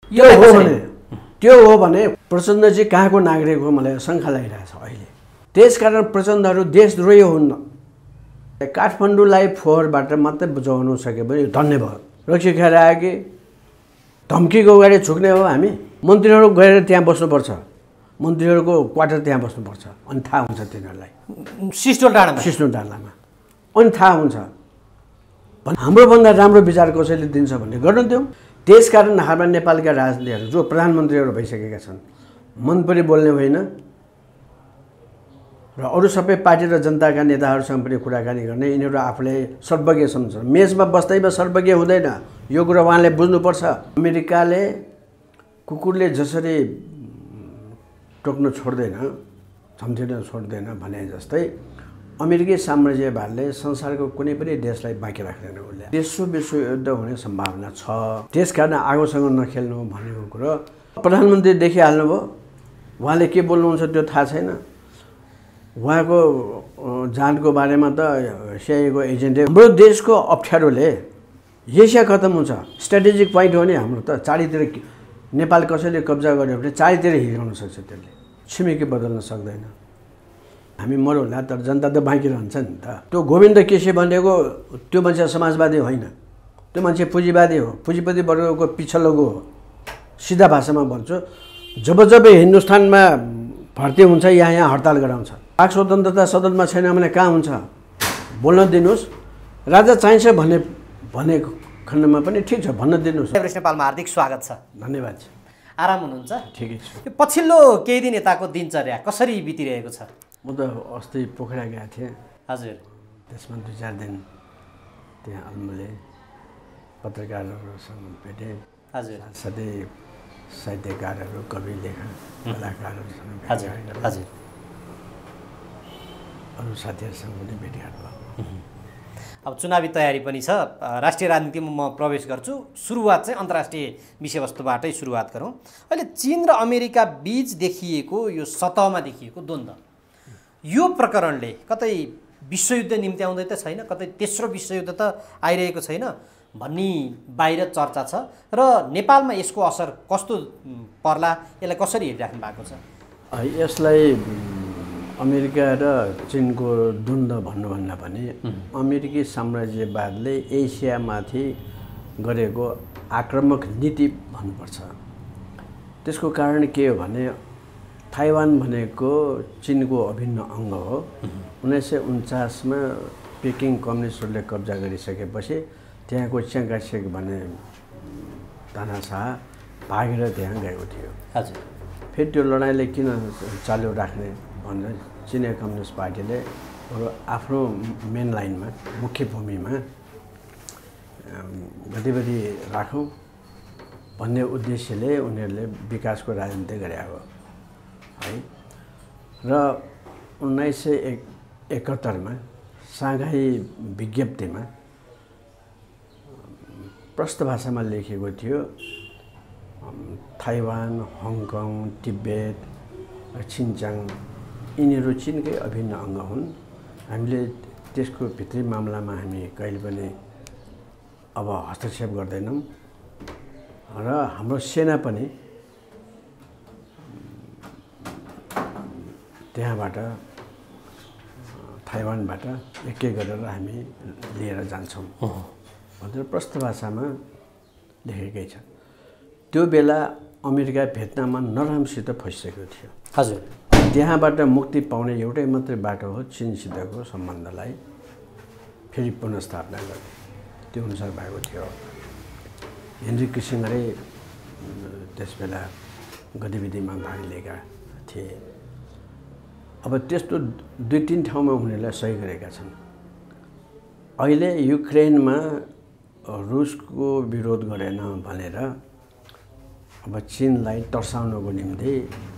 त्यो हो भने प्रचण्ड चाहिँ कहाँको नागरिक हो मलाई शङ्का लागिरहेछ अहिले। त्यसकारण प्रचण्डहरू देशद्रोही हुन्न। काठमाडौँलाई फोहोरबाट मात्रै बचाउनु सक्यो भने धन्य भयो। रक्सी खाएर आयो कि धम्कीको अगाडि झुक्ने हो हामी? मन्त्रीहरू गएर त्यहाँ बस्नुपर्छ, मन्त्रीहरूको क्वार्टर त्यहाँ बस्नुपर्छ, अनि थाहा हुन्छ तिनीहरूलाई सिस्टोल डाँडामा अनि थाहा हुन्छ। हाम्रोभन्दा राम्रो विचार कसैले दिन्छ भन्ने गर्नु दिउँ। त्यसकारण हाम्रा नेपालका राजनीतिहरू जो प्रधानमन्त्रीहरू भइसकेका छन् मन पनि बोल्ने होइन र अरू सबै पार्टी र जनताका नेताहरूसँग पनि कुराकानी गर्ने। यिनीहरू आफूलाई सर्वज्ञ सम्झन्छ, मेचमा बस्दैमा सर्वज्ञ हुँदैन। यो कुरा उहाँले बुझ्नुपर्छ। अमेरिकाले कुकुरले जसरी टोक्न छोड्दैन, झम्झिन छोड्दैन भने जस्तै अमेरिकी साम्राज्यवादले संसारको कुनै पनि देशलाई बाँकी राख्दैन। उसले तेस्रो विश्वयुद्ध हुने सम्भावना छ। त्यसकारण आगोसँग नखेल्नु भनेको कुरो प्रधानमन्त्री देखिहाल्नुभयो। उहाँले के बोल्नुहुन्छ त्यो थाहा छैन। उहाँको जानको बारेमा त सिआइएको एजेन्टै। हाम्रो देशको अप्ठ्यारोले एसिया खत्तम हुन्छ। स्ट्राटेजिक पोइन्ट हो नि हाम्रो त। चारैतिर नेपाल कसैले कब्जा गर्यो भने चारैतिर हिर्काउन सक्छ। त्यसले छिमेकी बदल्न सक्दैन। हामी मरौँला तर जनता त बाँकी रहन्छ नि त। त्यो गोविन्द केसी भनेको त्यो मान्छे समाजवादी होइन, त्यो मान्छे पुँजीवादी हो, पुँजीपति वर्गको पिछलोको हो। सिधा भाषामा भन्छु, जब जब हिन्दुस्तानमा भर्ती हुन्छ यहाँ हडताल गराउँछ। वाक स्वतन्त्रता सदनमा छैन भने कहाँ हुन्छ? बोल्न दिनुहोस्। राजा चाहिन्छ भने खण्डमा पनि ठिक छ, भन्न दिनुहोस्। एभरेस्ट नेपालमा हार्दिक स्वागत छ। धन्यवाद। आराम हुनुहुन्छ? ठिकै छु। यो पछिल्लो केही दिन यताको दिनचर्या कसरी बितिरहेको छ? म त अस्ति पोखरा गएको थिएँ। हजुर। त्यसमा 2-4 दिन त्यहाँ अल्मले पत्रकारहरूसँग भेटेँ। हजुर। साथै साहित्यकारहरू, कवि, लेखक, कलाकारहरूसँग भेट। हजुर। अरू साथीहरूसँग पनि भेटघाट भयो। अब चुनावी तयारी पनि छ। राष्ट्रिय राजनीतिमा म प्रवेश गर्छु। सुरुवात चाहिँ अन्तर्राष्ट्रिय विषयवस्तुबाटै सुरुवात गरौँ। अहिले चीन र अमेरिका बीच देखिएको यो सतहमा देखिएको द्वन्द्व, यो प्रकरणले कतै विश्वयुद्ध निम्ति आउँदै त छैन, कतै तेस्रो विश्वयुद्ध त आइरहेको छैन भन्ने बाहिर चर्चा छ र नेपालमा यसको असर कस्तो पर्ला, यसलाई कसरी हेरिराख्नु भएको छ? यसलाई अमेरिका र चीनको द्वन्द्व भन्नुभन्दा पनि अमेरिकी साम्राज्यवादले एसियामाथि गरेको आक्रामक नीति भन्नुपर्छ। त्यसको कारण के हो भने ताइवान भनेको चीनको अभिन्न अङ्ग हो। 1949 मा पेकिङ कम्युनिस्टहरूले कब्जा गरिसकेपछि त्यहाँको च्याङ्गाछेक भन्ने तानाशाह भागेर त्यहाँ गएको थियो। हजुर। फेरि त्यो लडाइँले किन चालु राख्ने भनेर चिनिया कम्युनिस्ट पार्टीले आफ्नो मेन लाइनमा, मुख्य भूमिमा गतिविधि राखौँ भन्ने उद्देश्यले उनीहरूले विकासको राजनीति गरे हो है। र 1971 मा साङ्घाई विज्ञप्तिमा प्रष्ट भाषामा लेखिएको थियो ताइवान, हङकङ, तिब्बत, छिनचाङ यिनीहरू चीनकै अभिन्न अङ्ग हुन्। हामीले त्यसको भित्री मामलामा हामी कहिले पनि अब हस्तक्षेप गर्दैनौँ र हाम्रो सेना पनि त्यहाँबाट ताइवानबाट एक गरेर हामी लिएर जान्छौँ भनेर प्रष्ट भाषामा लेखेकै छ। त्यो बेला अमेरिका भियतनाममा नरमसित फसिसकेको थियो। हजुर। त्यहाँबाट मुक्ति पाउने एउटै मात्रै बाटो हो चीनसितको सम्बन्धलाई फेरि पुनर्स्थापना गर्ने। त्यो अनुसार भएको थियो। हेनरी किसिङरै त्यसबेला गतिविधिमा भाग लिएका थिए। अब त्यस्तो 2-3 ठाउँमा उनीहरूलाई सही गरेका छन्। अहिले युक्रेनमा रुसको विरोध गरेन भनेर अब चीनलाई तर्साउनको निम्ति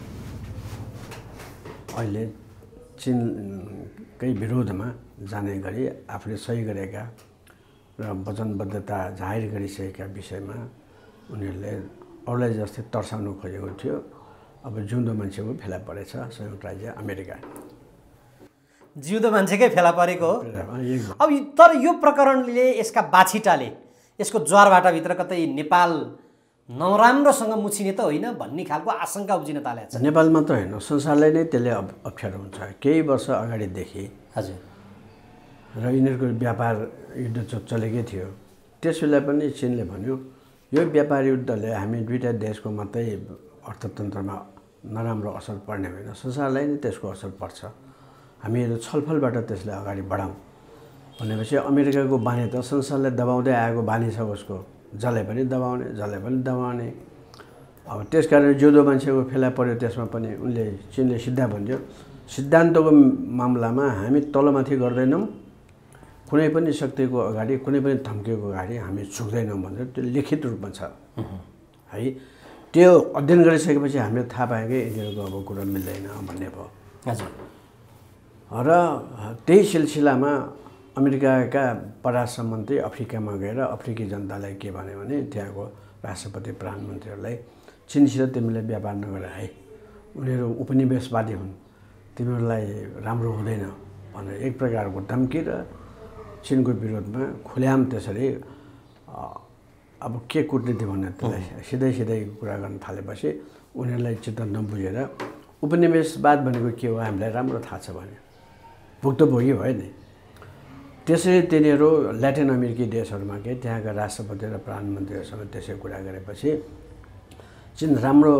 अहिले चीनकै विरोधमा जाने गरी आफूले सही गरेका र वचनबद्धता जाहेर गरिसकेका विषयमा उनीहरूले अरूलाई जस्तै तर्साउनु खोजेको थियो। अब जिउँदो मान्छेको फेला परेछ संयुक्त राज्य अमेरिका। जिउँदो मान्छेकै फेला परेको हो। अब तर यो प्रकरणले, यसका बाछिटाले, यसको ज्वारभाटाभित्र कतै नेपाल नराम्रोसँग मुछिने त होइन भन्ने खालको आशंका उब्जिन थालेको छ। नेपाल मात्र होइन, संसारलाई नै त्यसले अप्ठ्यारो हुन्छ। केही वर्ष अगाडिदेखि हजुर र यिनीहरूको व्यापार युद्ध चलेकै थियो। त्यसबेला पनि चीनले भन्यो यो व्यापार युद्धले हामी दुईटा देशको मात्रै अर्थतन्त्रमा नराम्रो असर पर्ने होइन, संसारलाई नै त्यसको असर पर्छ। हामीहरू छलफलबाट त्यसलाई अगाडि बढाउँ भनेपछि अमेरिकाको बानी त संसारलाई दबाउँदै आएको बानी छ उसको, जसले पनि दबाउने, जसले पनि दबाउने। अब त्यसकारण जोदो मान्छेको फेला पर्यो त्यसमा पनि। उनले चीनले सिधा भन्यो सिद्धान्तको मामलामा हामी तलमाथि गर्दैनौँ, कुनै पनि शक्तिको अगाडि, कुनै पनि धम्कीको अगाडि हामी झुक्दैनौँ भनेर त्यो लिखित रूपमा छ है। त्यो अध्ययन गरिसकेपछि हामीले थाहा पायौँ कि यिनीहरूको अब कुरा मिल्दैन भन्ने भयो। हजुर र त्यही सिलसिलामा अमेरिकाका परराष्ट्र मन्त्री अफ्रिकामा गएर अफ्रिकी जनतालाई के भन्यो भने त्यहाँको राष्ट्रपति प्रधानमन्त्रीहरूलाई चीनसित तिमीले व्यापार नगर है, उनीहरू उपनिवेशवादी हुन्, तिमीहरूलाई राम्रो हुँदैन भनेर एक प्रकारको धम्की र चीनको विरोधमा खुल्याम त्यसरी अब के कूटनीति भन्ने त्यसलाई सिधै कुरा गर्न थालेपछि उनीहरूलाई चित्त नबुझेर उपनिवेशवाद भनेको के हो हामीलाई राम्रो थाहा छ भने भुक्तभोगी भयो नि। त्यसरी तिनीहरू ल्याटिन अमेरिकी देशहरूमा के त्यहाँका राष्ट्रपति र प्रधानमन्त्रीहरूसँग त्यसै कुरा गरेपछि चीन राम्रो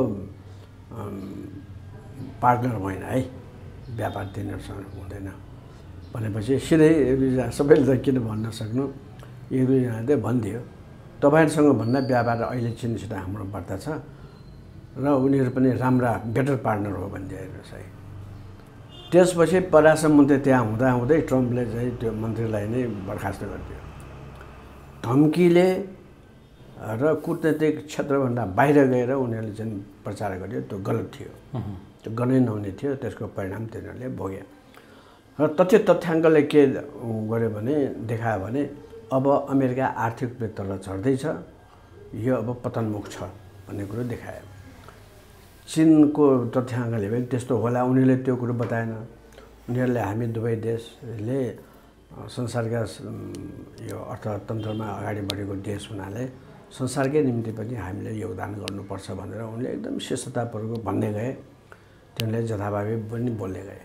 पार्टनर भएन है, व्यापार तिनीहरूसँग हुँदैन भनेपछि सिधै सबैले त किन भन्न सक्नु, एक दुईजनाले भनिदियो तपाईँहरूसँग भन्दा व्यापार अहिले चीनसित हाम्रो वार्ता छ र उनीहरू पनि राम्रा बेटर पार्टनर हो भनिदियो हेर्नुहोस् है। त्यसपछि परराष्ट्र मन्त्री त्यहाँ हुँदै ट्रम्पले चाहिँ त्यो मन्त्रीलाई नै बर्खास्त गरिदियो। धम्कीले र कूटनीतिक क्षेत्रभन्दा बाहिर गएर उनीहरूले चाहिँ प्रचार गर्यो, त्यो गलत थियो, त्यो गर्नै नहुने थियो। त्यसको परिणाम तिनीहरूले भोगे र तथ्याङ्कले के गर्यो भने देखायो भने अब अमेरिका आर्थिक रूपले तल झर्दैछ, यो अब पतनमुख छ भन्ने कुरो देखायो। चीनको तथ्याङ्कले पनि त्यस्तो होला उनीहरूले त्यो कुरो बताएन। उनीहरूले हामी दुवै देशले संसारका यो अर्थतन्त्रमा अगाडि बढेको देश हुनाले संसारकै निम्ति पनि हामीले योगदान गर्नुपर्छ भनेर उनले एकदम शिष्टतापूर्वक भन्दै गए। तिनीहरूले जथाभावी पनि बोल्दै गए।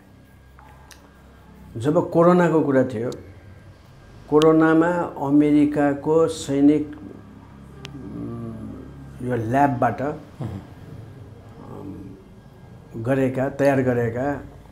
जब कोरोनाको कुरा थियो, कोरोनामा अमेरिकाको सैनिक यो ल्याबबाट तयार गरेका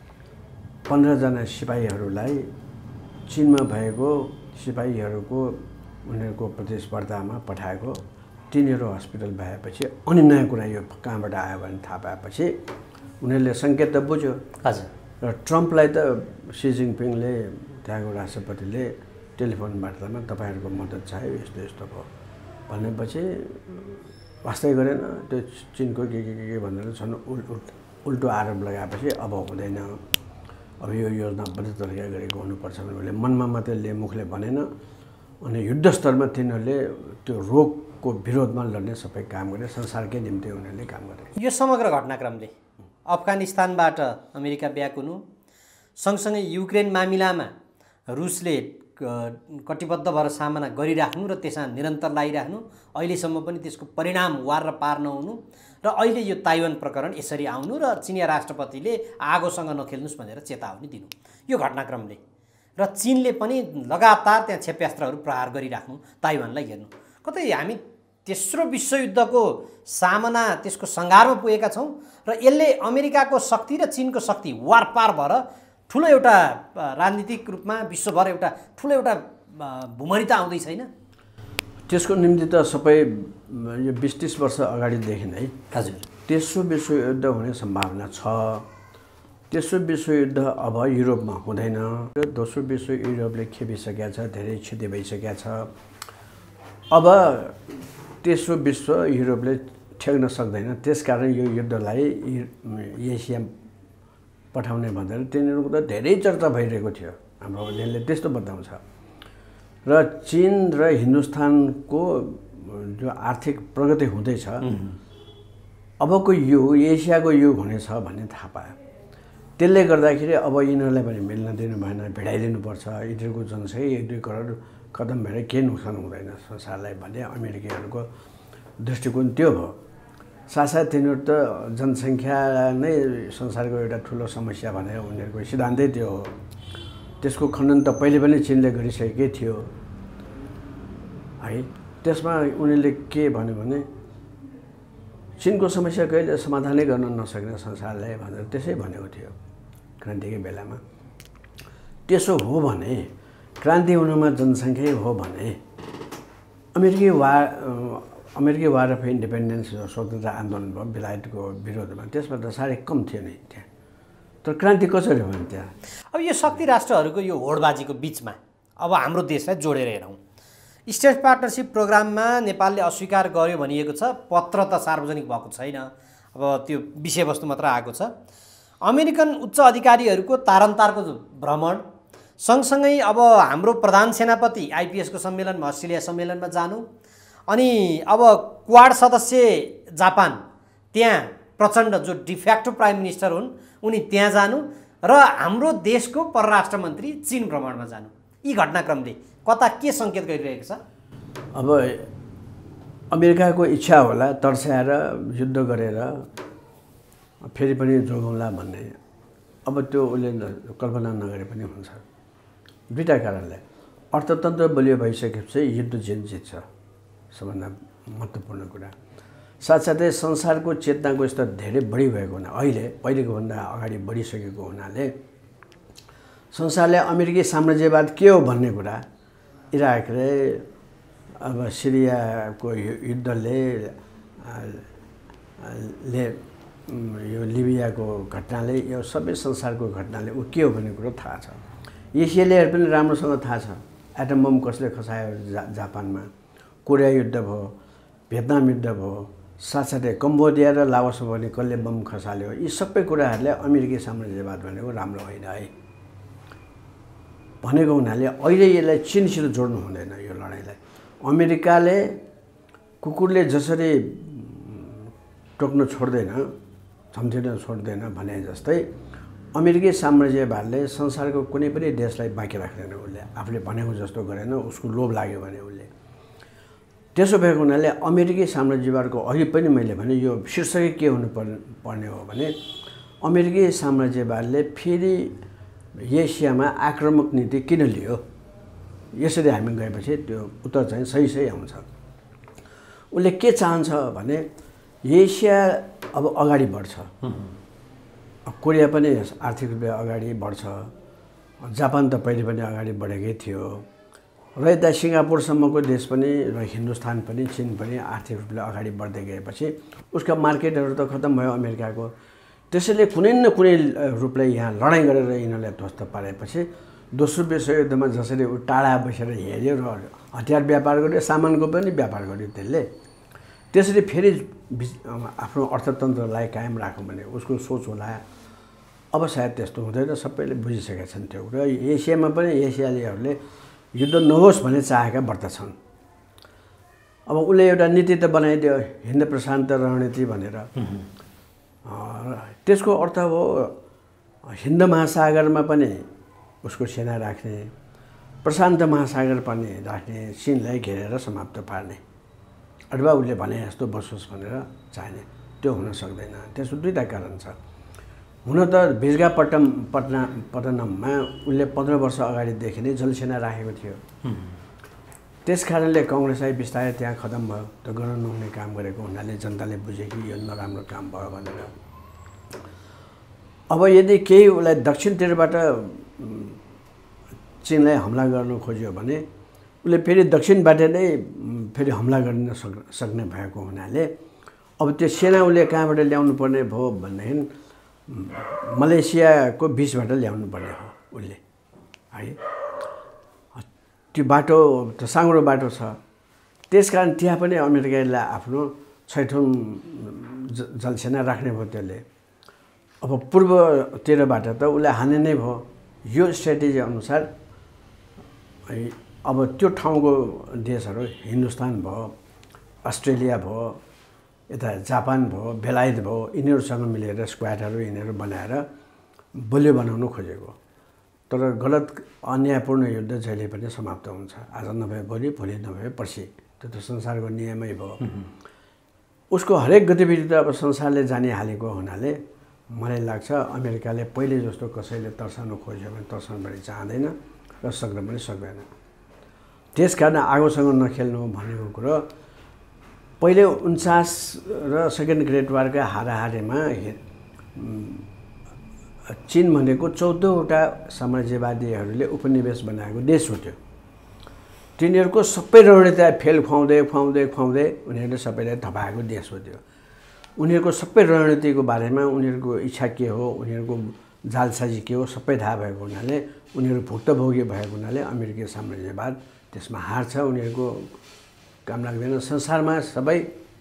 15 जना सिपाहीहरूलाई चीनमा भएको सिपाहीहरूको उनीहरूको प्रतिस्पर्धामा पठाएको, तिनीहरू हस्पिटल भएपछि अनि नयाँ कुरा यो कहाँबाट आयो भने थाहा पाएपछि उनीहरूले सङ्केत त बुझ्यो। हजुर र ट्रम्पलाई त सी जिनपिङले त्यहाँको राष्ट्रपतिले टेलिफोन वार्तामा तपाईँहरूको मद्दत चाह्यो यस्तो यस्तो भयो भनेपछि वास्तै गरेन। त्यो चीनको के भनेर छन् उल्टो आरोप लगाएपछि अब हुँदैन, अब यो योजनाबद्ध तरिका गरेको हुनुपर्छ भने उसले मनमा मात्रै मुखले भनेन। अनि युद्धस्तरमा तिनीहरूले त्यो रोगको विरोधमा लड्ने सबै काम गरे, संसारकै निम्ति उनीहरूले काम गरे। यो समग्र घटनाक्रमले अफगानिस्तानबाट अमेरिका ब्याक हुनु सँगसँगै युक्रेन मामिलामा रुसले कटिबद्ध भएर सामना गरिराख्नु र त्यसमा निरन्तर लागिराख्नु, अहिलेसम्म पनि त्यसको परिणाम वार र पार नहुनु र अहिले यो ताइवान प्रकरण यसरी आउनु र चिनिया राष्ट्रपतिले आगोसँग नखेल्नुस् भनेर चेतावनी दिनु, यो घटनाक्रमले र चीनले पनि लगातार त्यहाँ क्षेप्यास्त्रहरू प्रहार गरिराख्नु ताइवानलाई हेर्नु, कतै हामी तेस्रो विश्वयुद्धको सामना त्यसको सङ्घारमा पुगेका छौँ र यसले अमेरिकाको शक्ति र चीनको शक्ति वारपार भएर ठुलो एउटा राजनीतिक रूपमा विश्वभर एउटा ठुलो एउटा भूमरिता आउँदै छैन। त्यसको निम्ति त सबै यो 20-30 वर्ष अगाडिदेखि नै हजुर तेस्रो विश्वयुद्ध हुने सम्भावना छ। तेस्रो विश्वयुद्ध अब युरोपमा हुँदैन। दोस्रो विश्व युरोपले खेपिसकेका छ, धेरै क्षति भइसकेका छ। अब तेस्रो विश्व युरोपले ठेक्न सक्दैन, त्यसकारण यो युद्धलाई एसिया पठाउने भनेर तिनीहरूको त धेरै चर्चा भइरहेको थियो। हाम्रो अध्ययनले त्यस्तो बताउँछ। र चीन र हिन्दुस्तानको जो आर्थिक प्रगति हुँदैछ, अबको युग एसियाको युग हुनेछ भन्ने थाहा पायो। त्यसले गर्दाखेरि अब यिनीहरूलाई पनि मिल्न दिनु भएन, भिडाइदिनुपर्छ। यिनीहरूको जनसङ्ख्या 1-2 करोड खतम भएर केही नोक्सान हुँदैन संसारलाई भन्ने अमेरिकीहरूको दृष्टिकोण त्यो भयो। साथसाथै तिनीहरू त जनसङ्ख्या नै संसारको एउटा ठुलो समस्या भनेर उनीहरूको सिद्धान्तै त्यो हो। त्यसको खण्डन त पहिले पनि चिनले गरिसकेकै थियो है। त्यसमा उनीहरूले के भन्यो भने चिनको समस्या कहिले समाधानै गर्न नसक्ने संसारलाई भनेर त्यसै भनेको थियो क्रान्तिकै बेलामा। त्यसो हो भने क्रान्ति हुनुमा जनसङ्ख्यै हो भने अमेरिकी वार अफ इन्डिपेन्डेन्स स्वतन्त्र आन्दोलन भयो बेलायतको विरोधमा, त्यसमा त साह्रै कम थियो नि त्यहाँ। तर क्रान्ति कसरी भयो नि त्यहाँ? अब यो शक्ति राष्ट्रहरूको यो होडबाजीको बिचमा अब हाम्रो देशलाई जोडेर हेरौँ। स्टेट पार्टनरसिप प्रोग्राममा नेपालले अस्वीकार गर्यो भनिएको छ, पत्र त सार्वजनिक भएको छैन, अब त्यो विषयवस्तु मात्र आएको छ। अमेरिकन उच्च अधिकारीहरूको तारन्तारको भ्रमण सँगसँगै अब हाम्रो प्रधान सेनापति आइपिएसको सम्मेलनमा अस्ट्रेलिया सम्मेलनमा जानु, अनि अब क्वाड सदस्य जापान त्यहाँ प्रचण्ड जो डिफ्याक्टो प्राइम मिनिस्टर हुन् उनी त्यहाँ जानु र हाम्रो देशको परराष्ट्र मन्त्री चीन भ्रमणमा जानु, यी घटनाक्रमले कता के सङ्केत गरिरहेको छ? अब अमेरिकाको इच्छा होला तर्साएर युद्ध गरेर फेरि पनि जोगाउँला भन्ने, अब त्यो उसले कल्पना नगरे पनि हुन्छ। दुईवटा कारणले अर्थतन्त्र बलियो भइसकेपछि युद्ध जित्छ सबभन्दा महत्त्वपूर्ण कुरा। साथसाथै संसारको चेतनाको स्तर धेरै बढी भएको हुना पहिलेको भन्दा अगाडि बढिसकेको हुनाले संसारले अमेरिकी साम्राज्यवाद के हो भन्ने कुरा इराकले अब सिरियाको युद्धले यो लिबियाको घटनाले यो सबै संसारको घटनाले ऊ के हो भन्ने कुरो थाहा छ। एसियालीहरू पनि राम्रोसँग थाहा छ एटम बम कसले खसायो जापानमा, कोरिया युद्ध भयो, भियतनाम युद्ध भयो, साथसाथै कम्बोडिया र लाओसमा पनि कसले बम खसाल्यो। यी सबै कुराहरूले अमेरिकी साम्राज्यवाद भनेको राम्रो होइन है भनेको हुनाले अहिले यसलाई चीनसित जोड्नु हुँदैन यो लडाइँलाई। अमेरिकाले कुकुरले जसरी टोक्न छोड्दैन झम्झिन छोड्दैन भने जस्तै अमेरिकी साम्राज्यवादले संसारको कुनै पनि देशलाई बाँकी राख्दैन। उसले आफूले भनेको जस्तो गरेन, उसको लोभ लाग्यो भने उसले। त्यसो भएको हुनाले अमेरिकी साम्राज्यवादको अघि पनि मैले भने यो शीर्षकै के हुनुपर्ने हो भने अमेरिकी साम्राज्यवादले फेरि एसियामा आक्रामक नीति किन लियो, यसरी हामी गएपछि त्यो उत्तर चाहिँ सही आउँछ। उसले के चाहन्छ भने एसिया अब अगाडि बढ्छ, कोरिया पनि आर्थिक रूपले अगाडि बढ्छ, जापान त पहिले पनि अगाडि बढेकै थियो र यता सिङ्गापुरसम्मको देश पनि र हिन्दुस्तान पनि चीन पनि आर्थिक रूपले अगाडि बढ्दै गएपछि उसका मार्केटहरू त खत्तम भयो अमेरिकाको। त्यसैले कुनै न कुनै रूपले यहाँ लडाइँ गरेर यिनीहरूलाई ध्वस्त पारेपछि दोस्रो विश्वयुद्धमा जसरी ऊ टाढा बसेर हेऱ्यो र हतियार व्यापार गर्यो, सामानको पनि व्यापार गर्यो त्यसले, त्यसरी फेरि आफ्नो अर्थतन्त्रलाई कायम राखौँ भने उसको सोच होला। अब सायद त्यस्तो हुँदैन, सबैले बुझिसकेका छन् त्यो कुरा। एसियामा पनि एसियालीहरूले युद्ध नहोस् भन्ने चाहेका वर्तछन्। अब उसले एउटा नीति त बनाइदियो हिन्द प्रशान्त रणनीति भनेर, त्यसको अर्थ हो हिन्द महासागरमा पनि उसको सेना राख्ने, प्रशान्त महासागर पनि राख्ने, चीनलाई घेरेर समाप्त पार्ने, अथवा उसले भने जस्तो बसोस् भनेर चाहने। त्यो हुन सक्दैन। त्यसको दुईवटा कारण छ। हुन त विशाखापट्टनममा उसले 15 वर्ष अगाडिदेखि नै जलसेना राखेको थियो। त्यस कारणले कङ्ग्रेसलाई बिस्तारै त्यहाँ खत्तम भयो। त्यो गर्न नहुने काम गरेको हुनाले जनताले बुझे कि यो नराम्रो काम भयो भनेर। अब यदि केही उसलाई दक्षिणतिरबाट चीनलाई हमला गर्नु खोज्यो भने उसले फेरि दक्षिणबाट नै फेरि हमला गर्न सक्ने भएको हुनाले अब त्यो सेना उसले कहाँबाट ल्याउनु पर्ने भयो भनेदेखि मलेसियाको बिचबाट ल्याउनु पर्ने हो उसले है। त्यो बाटो त साँगुरो बाटो छ, त्यसकारण त्यहाँ पनि अमेरिकाले आफ्नो छैठौँ जलसेना राख्ने भयो त्यसले। अब पूर्वतिरबाट त उसले हाने नै भयो। यो स्ट्राटेजी अनुसार अब त्यो ठाउँको देशहरू हिन्दुस्तान भयो, अस्ट्रेलिया भयो, यता जापान भयो, बेलायत भयो, यिनीहरूसँग मिलेर स्क्वाडहरू यिनीहरू बनाएर बलियो बनाउनु खोजेको। तर गलत अन्यायपूर्ण युद्ध जहिले पनि समाप्त हुन्छ। आज नभए भोलि, भोलि नभए पर्सि, त्यो त संसारको नियमै भयो। उसको हरेक गतिविधि त अब संसारले जानिहालेको हुनाले मलाई लाग्छ अमेरिकाले पहिले जस्तो कसैले तर्साउनु खोज्यो भने तर्साउनु पनि चाहँदैन र सक्न पनि सक्दैन। त्यसकारण आगोसँग नखेल्नु भनेको कुरो पहिले 49 र सेकेन्ड ग्रेट वारका हाराहारीमा चीन भनेको 14वटा साम्राज्यवादीहरूले उपनिवेश बनाएको देश हो त्यो। तिनीहरूको सबै रणनीति फेल खुवाउँदै उनीहरूले सबैलाई थपाएको देश हो त्यो। उनीहरूको सबै रणनीतिको बारेमा उनीहरूको इच्छा के हो, उनीहरूको जालसाजी के हो सबै थाहा भएको हुनाले उनीहरू भुक्तभोगी भएको हुनाले अमेरिकी साम्राज्यवाद त्यसमा हार्छ। उनीहरूको काम लाग्दैन। संसारमा सबै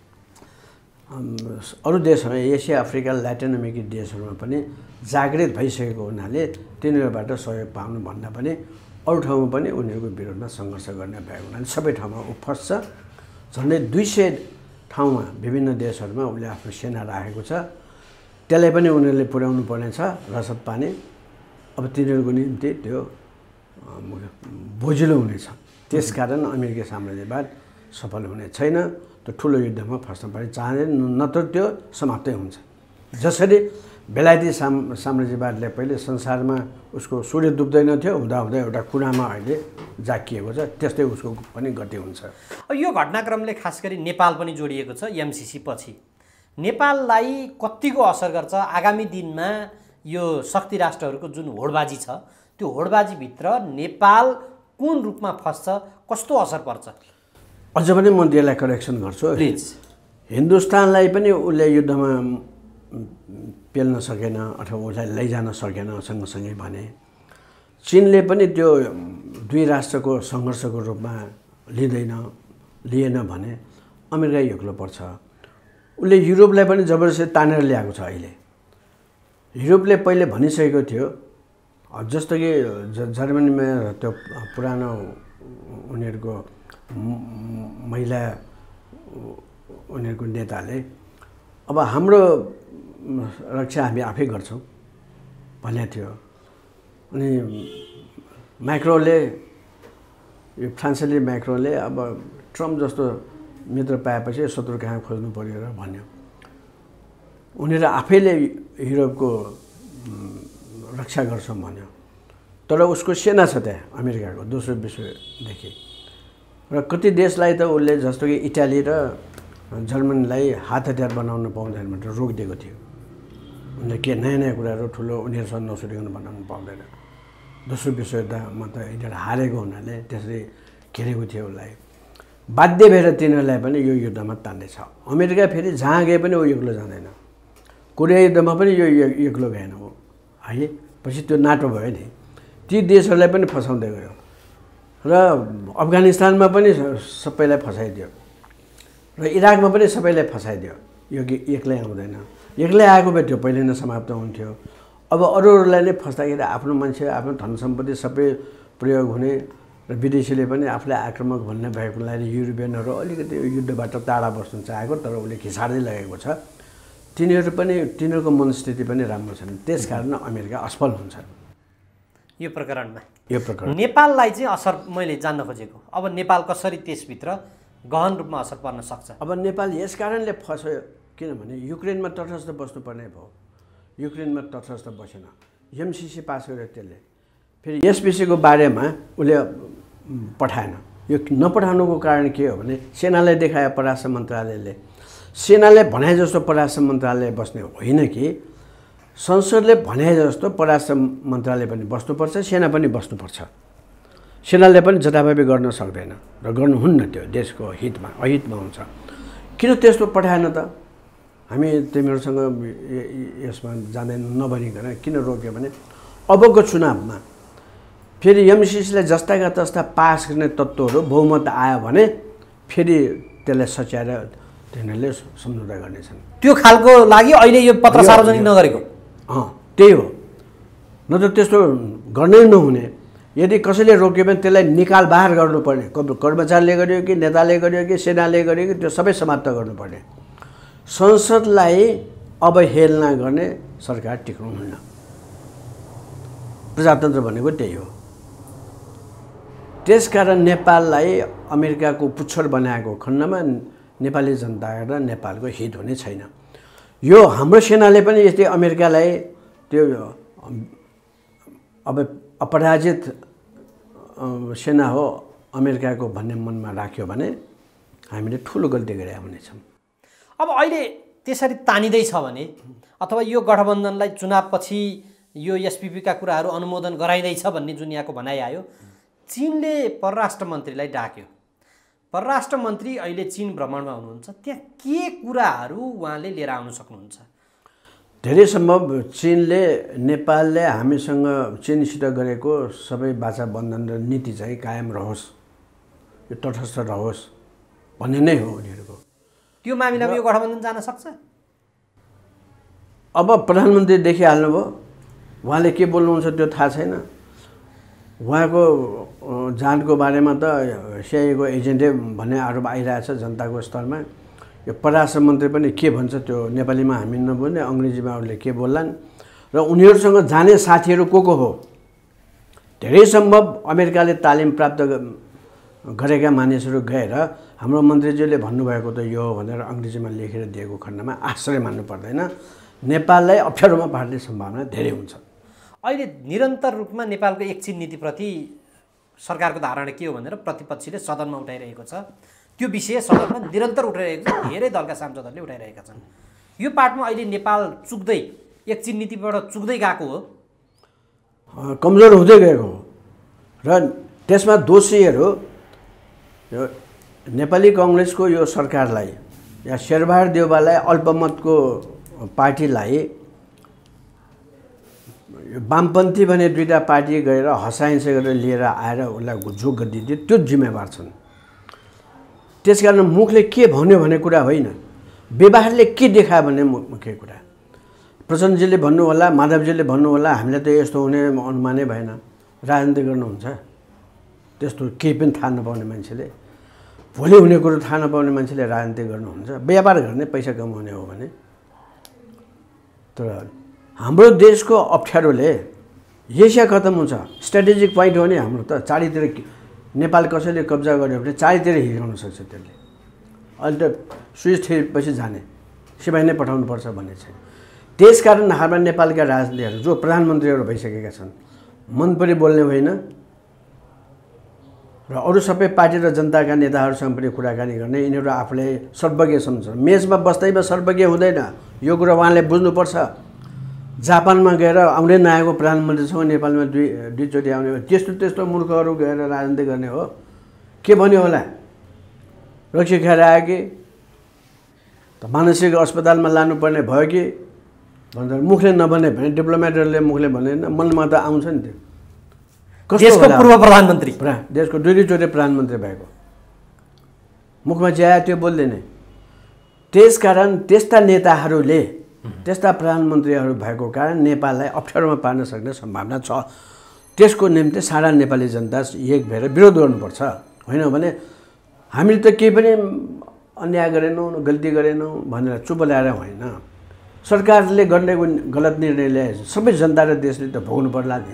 अरू देशहरू एसिया अफ्रिका ल्याटिन अमेरिकी देशहरूमा पनि जागृत भइसकेको हुनाले तिनीहरूबाट सहयोग पाउनु भन्दा पनि अरू ठाउँमा पनि उनीहरूको विरोधमा सङ्घर्ष गर्ने भएको हुनाले सबै ठाउँमा ऊ फस्छ। झन्डै 200 ठाउँमा विभिन्न देशहरूमा उसले आफ्नो सेना राखेको छ। त्यसलाई पनि उनीहरूले पुर्याउनु पर्नेछ रसद पानी। अब तिनीहरूको निम्ति त्यो बोझिलो हुनेछ। त्यसकारण अमेरिकी साम्राज्यवाद सफल हुने छैन। त्यो ठुलो युद्धमा फस्न पनि चाहँदैन, नत्र त्यो समाप्तै हुन्छ। जसरी बेलायती साम्राज्यवादले पहिले संसारमा उसको सूर्य डुब्दैन थियो, हुँदाहुँदै एउटा कुनामा अहिले जाकिएको छ, त्यस्तै उसको पनि गति हुन्छ। यो घटनाक्रमले खास गरी नेपाल पनि जोडिएको छ एमसीसी पछि। नेपाललाई कतिको असर गर्छ आगामी दिनमा यो शक्ति राष्ट्रहरूको जुन होडबाजी छ त्यो होडबाजीभित्र नेपाल कुन रूपमा फस्छ, कस्तो असर पर्छ? अझ पनि म त्यसलाई करेक्सन गर्छु प्लिज। हिन्दुस्तानलाई पनि उसले युद्धमा पेल्न सकेन अथवा उसलाई लैजान सकेन सँगसँगै भने चीनले पनि त्यो दुई राष्ट्रको सङ्घर्षको रूपमा लिएन भने अमेरिका एक्लो पर्छ। उसले युरोपलाई पनि जबरजस्ती तानेर ल्याएको छ। अहिले युरोपले पहिले भनिसकेको थियो, जस्तो कि जर्मनीमा त्यो पुरानो उनीहरूको महिला उनीहरूको नेताले अब हाम्रो रक्षा हामी आफै गर्छौँ भनेको थियो। अनि म्याक्रोले यो फ्रान्सेली म्याक्रोले अब ट्रम्प जस्तो मित्र पाएपछि शत्रु कहाँ खोज्नु पर्यो र भन्यो। उनीहरू आफैले युरोपको रक्षा गर्छौँ भन्यो। तर उसको सेना छ त्यहाँ अमेरिकाको दोस्रो विश्वदेखि र कति देशलाई त उसले जस्तो कि इटाली र जर्मनीलाई हात हतियार बनाउन पाउँदैन भनेर रोकिदिएको थियो। उनले के नयाँ नयाँ कुराहरू ठुलो उनीहरूसँग नसुटिकन बनाउनु पाउँदैन। दोस्रो विश्वयुद्धमा त यिनीहरू हारेको हुनाले त्यसरी घेरेको थियो उसलाई। बाध्य भएर तिनीहरूलाई पनि यो युद्धमा तान्दैछ। अमेरिका फेरि जहाँ गए पनि ऊ एक्लो जाँदैन। कोरिया युद्धमा पनि यो एक्लो गएन हो है। पछि त्यो नाटो भयो नि, ती देशहरूलाई पनि फसाउँदै गयो र अफगानिस्तानमा पनि सबैलाई फसाइदियो र इराकमा पनि सबैलाई फसाइदियो। यो एक्लै आउँदैन। एक्लै आएको भए त्यो पहिले नै समाप्त हुन्थ्यो। अब अरूहरूलाई नै फस्दाखेरि आफ्नो मान्छे आफ्नो धन सम्पत्ति सबै प्रयोग हुने र विदेशीले पनि आफूलाई आक्रमक भन्ने भएको हुनाले युरोपियनहरू अलिकति युद्धबाट टाढा बस्नु चाहेको, तर उसले खिसार्दै लगेको छ। तिनीहरूको मनस्थिति पनि राम्रो छैन। त्यसकारण अमेरिका असफल हुन्छ यो प्रकरणमा। यो प्रकरण नेपाललाई चाहिँ असर मैले जान्न खोजेको, अब नेपाल कसरी त्यसभित्र गहन रूपमा असर पर्न सक्छ? अब नेपाल यस कारणले फस्यो किनभने युक्रेनमा तटस्थ बस्नुपर्ने भयो। युक्रेनमा तटस्थ बसेन। एमसीसी पास गर्यो त्यसले। फेरि यस विषयको बारेमा उसले पठाएन। यो नपठाउनुको कारण के हो भने सेनालाई देखायो परराष्ट्र मन्त्रालयले। सेनाले भने जस्तो परराष्ट्र मन्त्रालय बस्ने होइन कि संसदले भने जस्तो परराष्ट्र मन्त्रालय पनि बस्नुपर्छ, सेना पनि बस्नुपर्छ। सेनाले पनि जताभावी गर्न सक्दैन र गर्नुहुन्न। त्यो देशको हितमा अहितमा हुन्छ। किन त्यस्तो पठाएन त? हामी तिमीहरूसँग यसमा जाँदैन नभनिकन किन रोक्यो भने अबको चुनावमा फेरि एमसीसीलाई जस्ताका तस्ता पास गर्ने तत्त्वहरू बहुमत आयो भने फेरि त्यसलाई सच्याएर तिनीहरूले सम्झौता गर्नेछन्। त्यो खालको लागि अहिले यो पत्र सार्वजनिक नगरेको त्यही हो। न त त्यस्तो गर्नै नहुने। यदि कसैले रोक्यो भने त्यसलाई निकाल बाहिर गर्नुपर्ने। कर्मचारीले गर्यो कि नेताले गर्यो कि सेनाले गर्यो कि त्यो सबै समाप्त गर्नुपर्ने। संसदलाई अब हेलना गर्ने सरकार टिक्नुहुन्न। प्रजातन्त्र भनेको त्यही हो। त्यसकारण नेपाललाई अमेरिकाको पुच्छर बनाएको खण्डमा नेपाली जनता र नेपालको हित हुने छैन। यो हाम्रो सेनाले पनि यस्तै अमेरिकालाई त्यो अब अपराजित सेना हो अमेरिकाको भन्ने मनमा राख्यो भने हामीले ठुलो गल्ती गरे हुनेछौँ। अब अहिले त्यसरी तानिँदैछ भने अथवा यो गठबन्धनलाई चुनावपछि यो एसपिपीका कुराहरू अनुमोदन गराइँदैछ भन्ने जुन यहाँको भनाइ आयो, चीनले परराष्ट्र मन्त्रीलाई डाक्यो। परराष्ट्र मन्त्री अहिले चीन भ्रमणमा हुनुहुन्छ, त्यहाँ के कुराहरू उहाँले लिएर आउन सक्नुहुन्छ? धेरै सम्भव चीनले नेपालले हामीसँग चीनसित गरेको सबै वाचा बन्धन र नीति चाहिँ कायम रहोस्, यो तटस्थ रहोस् भन्ने नै हो उनीहरूको। त्यो मामिलामा यो गठबन्धन जान सक्छ? अब प्रधानमन्त्री देखिहाल्नुभयो, उहाँले के बोल्नुहुन्छ त्यो थाहा छैन। उहाँको जाँडको बारेमा त सिआइएको एजेन्टै भन्ने आरोप आइरहेछ जनताको स्तरमा। यो परराष्ट्र मन्त्री पनि के भन्छ त्यो नेपालीमा हामी नबोल्ने, अङ्ग्रेजीमा उनले के बोल्लान् र उनीहरूसँग जाने साथीहरू को हो। धेरै सम्भव अमेरिकाले तालिम प्राप्त गरेका मानिसहरू गएर हाम्रो मन्त्रीज्यूले भन्नुभएको त यो हो भनेर अङ्ग्रेजीमा लेखेर दिएको खण्डमा आश्चर्य मान्नु पर्दैन। नेपाललाई अप्ठ्यारोमा पार्ने सम्भावना धेरै हुन्छ। अहिले निरन्तर रूपमा नेपालको एकचिन नीतिप्रति सरकारको धारणा के हो भनेर प्रतिपक्षले सदनमा उठाइरहेको छ। त्यो विषय सदनमा निरन्तर उठाइरहेको छ, धेरै दलका सांसदहरूले उठाइरहेका छन्। यो पाटमा अहिले नेपाल चुक्दै एकचिन नीतिबाट चुक्दै गएको हो, कमजोर हुँदै गएको हो र त्यसमा दोषीहरू यो नेपाली कङ्ग्रेसको यो सरकारलाई या शेरबहादुर देउबालाई अल्पमतको पार्टीलाई वामपन्थी भने दुईटा पार्टी गएर हसाइन्छ गरेर लिएर आएर उसलाई जो गरिदियो त्यो जिम्मेवार छन्। त्यसकारण मुखले के भन्यो भन्ने कुरा होइन, व्यवहारले के देखायो भन्ने मुख्य कुरा। प्रचण्डजीले भन्नु होला, माधवजीले भन्नु होला, हामीले त यस्तो हुने अनुमानै भएन। राजनीति गर्नुहुन्छ त्यस्तो केही पनि थाहा नपाउने मान्छेले, भोलि हुने कुरो थाहा नपाउने मान्छेले राजनीति गर्नुहुन्छ। व्यापार गर्ने, पैसा कमाउने हो भने। तर हाम्रो देशको अप्ठ्यारोले एसिया खत्तम हुन्छ। स्ट्राटेजिक पोइन्ट हो नि हाम्रो त। चारैतिर नेपाल कसैले कब्जा गर्यो भने चारैतिर हिर्काउन सक्छ त्यसले। अहिले त स्विच थिएपछि जाने, सिपाही नै पठाउनुपर्छ भन्ने छैन। त्यसकारण हाम्रा नेपालका राजनीतिहरू जो प्रधानमन्त्रीहरू भइसकेका छन्, मन परि बोल्ने होइन र अरू सबै पार्टी र जनताका नेताहरूसँग पनि कुराकानी गर्ने, यिनीहरू आफूले सर्वज्ञ सम्झन्छन्। मेचमा बस्दैमा सर्वज्ञ हुँदैन, यो कुरा उहाँले बुझ्नुपर्छ। जापानमा गएर आउँदै नआएको प्रधानमन्त्रीसँग नेपालमा दुईचोटि आउने हो, त्यस्तो मूर्खहरू गएर राजनीति गर्ने हो। के भन्यो होला, रक्सी खाएर आयो कि त मानसिक अस्पतालमा लानुपर्ने भयो कि भनेर मुखले नभने भने, डिप्लोमेटहरूले मुखले भनेन, मनमा त आउँछ नि त्यो। देशको पूर्व प्रधानमन्त्री, देशको दुईचोटि प्रधानमन्त्री भएको, मुखमा जे आयो त्यो बोल्दैन। त्यसकारण त्यस्ता नेताहरूले, त्यस्ता प्रधानमन्त्रीहरू भएको कारण नेपाललाई अप्ठ्यारोमा पार्न सक्ने सम्भावना छ। त्यसको निम्ति सारा नेपाली जनता एक भएर विरोध गर्नुपर्छ। होइन भने हामीले त केही पनि अन्याय गरेनौँ, गल्ती गरेनौँ भनेर चुप ल्याएर होइन। सरकारले गर्ने गलत निर्णय ल्याए सबै जनता र देशले त भोग्नु पर्ला नि।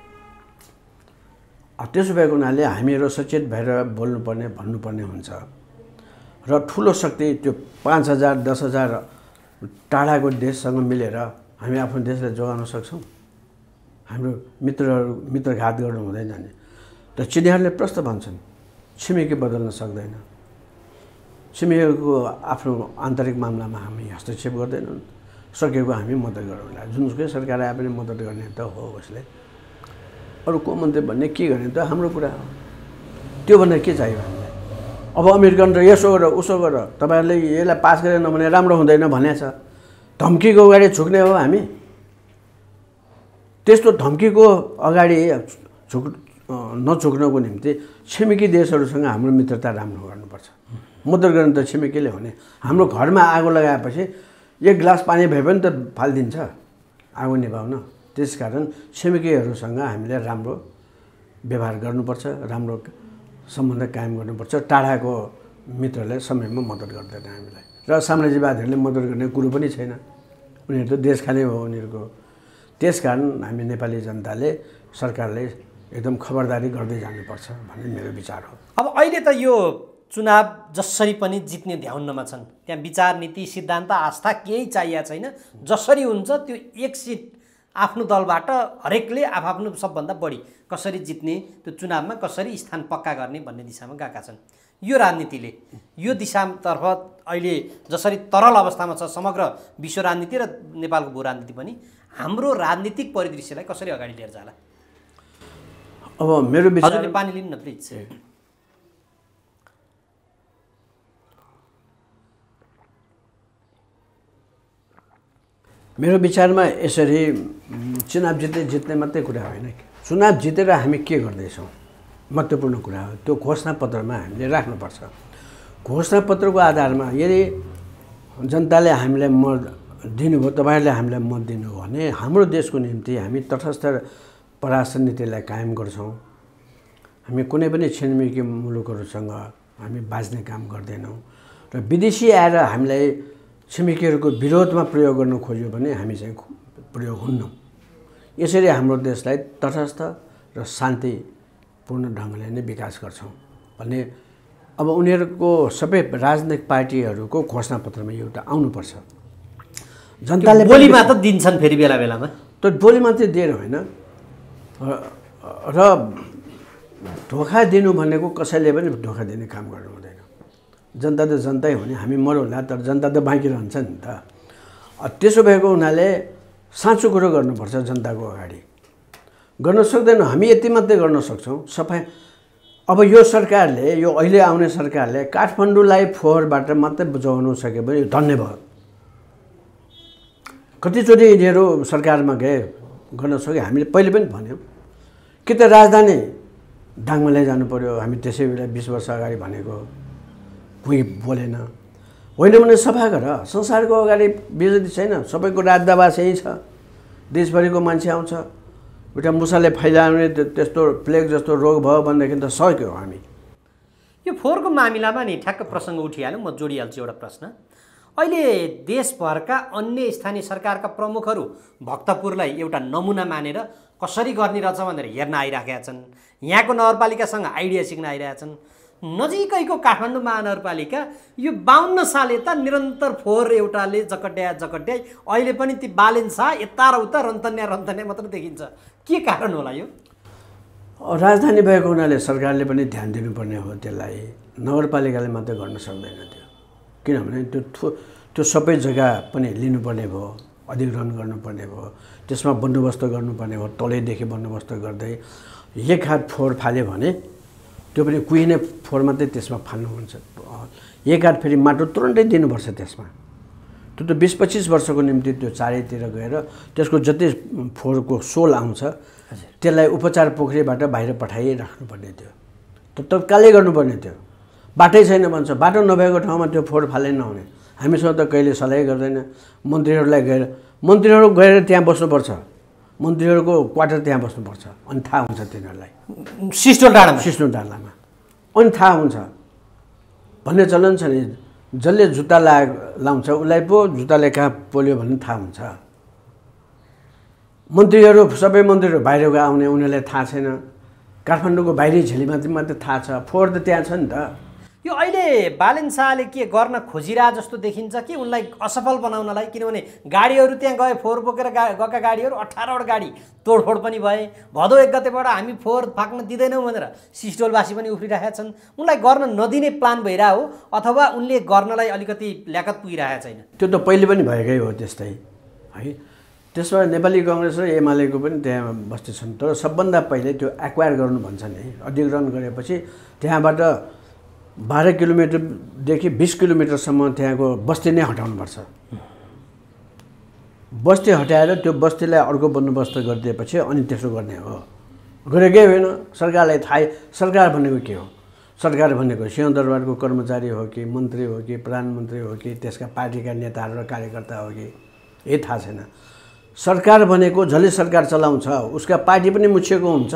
त्यसो भएको हुनाले हामीहरू सचेत भएर बोल्नुपर्ने, भन्नुपर्ने हुन्छ। र ठुलो शक्ति त्यो 5,000 10,000 टाढाको देशसँग मिलेर हामी आफ्नो देशलाई जोगाउन सक्छौँ। हाम्रो मित्रघात गर्नु हुँदैन नि। त चिनीहरूले प्रश्न भन्छन् छिमेकी बदल्न सक्दैन, छिमेकीको आफ्नो आन्तरिक मामलामा हामी हस्तक्षेप गर्दैनौँ, सकेको हामी मद्दत गरौँला। जुनसुकै सरकार आए पनि मद्दत गर्ने त हो उसले। अरू को मन्त्री भन्ने के गर्ने त हाम्रो कुरा हो। त्यो भनेर के चाहियो हामीलाई? अब अमेरिकन र यसो गर उसो गर, तपाईँहरूले यसलाई पास गरेन भने राम्रो हुँदैन भनेको छ। धम्कीको अगाडि झुक्ने हो हामी? त्यस्तो धम्कीको अगाडि नझुक्नको निम्ति छिमेकी देशहरूसँग हाम्रो मित्रता राम्रो गर्नुपर्छ। मद्दत गर्ने त छिमेकीले हो नि। हाम्रो घरमा आगो लगाएपछि एक ग्लास पानी भए पनि त फालिदिन्छ आगो निभाउन। त्यसकारण छिमेकीहरूसँग हामीले राम्रो व्यवहार गर्नुपर्छ, राम्रो सम्बन्ध कायम गर्नुपर्छ। टाढाको मित्रलाई समयमा मद्दत गर्दैन हामीलाई। र साम्राज्यवादीहरूले मद्दत गर्ने कुरो पनि छैन, उनीहरू त देश खाने हो उनीहरूको। त्यसकारण हामी नेपाली जनताले सरकारले एकदम खबरदारी गर्दै जानुपर्छ भन्ने मेरो विचार हो। अब अहिले त यो चुनाव जसरी पनि जित्ने ध्याउन्नमा छन्। त्यहाँ विचार नीति सिद्धान्त आस्था केही चाहिएको छैन। जसरी हुन्छ त्यो एक सिट आफ्नो दलबाट हरेकले आफ्नो सबभन्दा बढी कसरी जित्ने, त्यो चुनावमा कसरी स्थान पक्का गर्ने भन्ने दिशामा गएका छन्। यो राजनीतिले यो दिशातर्फ अहिले जसरी तरल अवस्थामा छ समग्र विश्व राजनीति र नेपालको भू राजनीति पनि, हाम्रो राजनीतिक परिदृश्यलाई कसरी अगाडि लिएर जाला? अब मेरो विचार, हजुरले पानी लिनु न प्लिज। मेरो विचारमा यसरी चुनाव जित्ने मात्रै कुरा होइन। चुनाव जितेर हामी के गर्दैछौँ महत्त्वपूर्ण कुरा हो। त्यो घोषणापत्रमा हामीले राख्नुपर्छ। घोषणापत्रको आधारमा यदि जनताले हामीलाई मत दिनुभयो, तपाईँहरूले हामीलाई मत दिनुभयो भने हाम्रो देशको निम्ति हामी तटस्थ परामर्श नीतिलाई कायम गर्छौँ। हामी कुनै पनि छिमेकी मुलुकहरूसँग हामी बाँच्ने काम गर्दैनौँ र विदेशी आएर हामीलाई छिमेकीहरूको विरोधमा प्रयोग गर्न खोज्यो भने हामी चाहिँ प्रयोग हुन्नौँ। यसरी हाम्रो देशलाई तटस्थ र शान्तिपूर्ण ढङ्गले नै विकास गर्छौँ भन्ने अब उनीहरूको सबै राजनैतिक पार्टीहरूको घोषणापत्रमा एउटा आउनुपर्छ। जनताले बोलीमा त दिन्छन् फेरि बेला बेलामा, त्यो बोली मात्रै दिएर होइन र धोका दिनु भनेको कसैले पनि धोका दिने काम गर्नु हुँदैन। जनता त जनतै हो नि, हामी मरौँला तर जनता त बाँकी रहन्छ नि त। त्यसो भएको हुनाले साँचो कुरो गर्नुपर्छ। जनताको अगाडि गर्न सक्दैनौँ, हामी यति मात्रै गर्न सक्छौँ सफाइ। अब यो सरकारले, यो अहिले आउने सरकारले काठमाडौँलाई फोहोरबाट मात्रै बुझाउनु सक्यो भने धन्यवाद। कतिचोटि यिनीहरू सरकारमा गए गर्न सक्यो। हामीले पहिले पनि भन्यौँ कि त राजधानी डाङमा लैजानु पर्यो। हामी त्यसै बेला 20 वर्ष अगाडि भनेको कोही बोलेन। होइन भने सफा गर। संसारको अगाडि बेइज्जती छैन। सबैको राजदावास यही छ। देशभरिको मान्छे आउँछ, एउटा मुसाले फैलाउने त्यस्तो प्लेग जस्तो रोग भयो भनेदेखि त सक्यो हामी। यो फोहोरको मामिलामा नि ठ्याक्क प्रसङ्ग उठिहाल्यो। म जोडिहाल्छु एउटा प्रश्न। अहिले देशभरका अन्य स्थानीय सरकारका प्रमुखहरू भक्तपुरलाई एउटा नमुना मानेर कसरी गर्ने रहेछ भनेर हेर्न आइराखेका छन्। यहाँको नगरपालिकासँग आइडिया सिक्न आइरहेका छन्। नजिकैको काठमाडौँ महानगरपालिका यो 52 साल यता निरन्तर फोहोर एउटाले जकट्याई अहिले पनि ती बालेन शाह यता र उता रन्तन्या मात्र देखिन्छ। के कारण होला यो? राजधानी भएको हुनाले सरकारले पनि ध्यान दिनुपर्ने हो। त्यसलाई नगरपालिकाले मात्रै गर्न सक्दैन त्यो। किनभने त्यो सबै जग्गा पनि लिनुपर्ने भयो, अधिग्रहण गर्नुपर्ने भयो, त्यसमा बन्दोबस्त गर्नुपर्ने भयो। तलैदेखि बन्दोबस्त गर्दै एक हात फोहोर फाल्यो भने त्यो पनि कुहिने फोहोर मात्रै त्यसमा फाल्नु हुन्छ। एक हात फेरि माटो तुरन्तै दिनुपर्छ त्यसमा। त्यो त 20-25 वर्षको निम्ति त्यो चारैतिर गएर त्यसको जति फोहोरको सोल आउँछ त्यसलाई उपचार पोखरीबाट बाहिर पठाइराख्नुपर्ने थियो। त्यो तत्कालै गर्नुपर्ने थियो। बाटै छैन भन्छ, बाटो नभएको ठाउँमा त्यो फोहोर फाले नहुने। हामीसँग त कहिले सल्लाह गर्दैन। मन्त्रीहरू गएर त्यहाँ बस्नुपर्छ। मन्त्रीहरूको क्वार्टर त्यहाँ बस्नुपर्छ। अनि थाहा हुन्छ तिनीहरूलाई सिस्टोल डाँडामा अनि थाहा हुन्छ भन्ने चलन छ नि। जसले जुत्ता लाउँछ उसलाई पो जुत्ताले कहाँ पोल्यो भन्ने थाहा हुन्छ। सबै मन्त्रीहरू बाहिरको आउने, उनीहरूलाई थाहा छैन। काठमाडौँको बाहिरी झिलीमा मात्रै थाहा छ। फोहोर त त्यहाँ छ नि त। यो अहिले बालेन शाहले के गर्न खोजिरहे जस्तो देखिन्छ कि उनलाई असफल बनाउनलाई? किनभने गाडीहरू त्यहाँ गए, फोहोर बोकेर गएका गाडीहरू 18वटा गाडी तोडफोड पनि भए। भदौ 1 गतेबाट हामी फोहोर फ्याँक्न दिँदैनौँ भनेर सिस्टोलवासी पनि उफ्रिरहेका छन्। उनलाई गर्न नदिने प्लान भइरह हो अथवा उनले गर्नलाई अलिकति ल्याकत पुगिरहेको छैन? त्यो त पहिले पनि भएकै हो त्यस्तै है। त्यसमा नेपाली काङ्ग्रेस र एमालेको पनि त्यहाँ बस्ती छन्। तर सबभन्दा पहिले त्यो एक्वायर गर्नु भन्छ नि। अधिग्रहण गरेपछि त्यहाँबाट 12 किलोमिटरदेखि 20 किलोमिटरसम्म त्यहाँको बस्ती नै हटाउनुपर्छ। बस्ती हटाएर त्यो बस्तीलाई अर्को बन्दोबस्त गरिदिएपछि अनि त्यसो गर्ने हो। गरेकै होइन। सरकारलाई थाहै। सरकार भनेको के हो? सरकार भनेको सिंहदरबारको कर्मचारी हो कि मन्त्री हो कि प्रधानमन्त्री हो कि त्यसका पार्टीका नेताहरू र कार्यकर्ता हो कि यही थाहा छैन। सरकार भनेको जसले सरकार चलाउँछ उसका पार्टी पनि मुछिएको हुन्छ।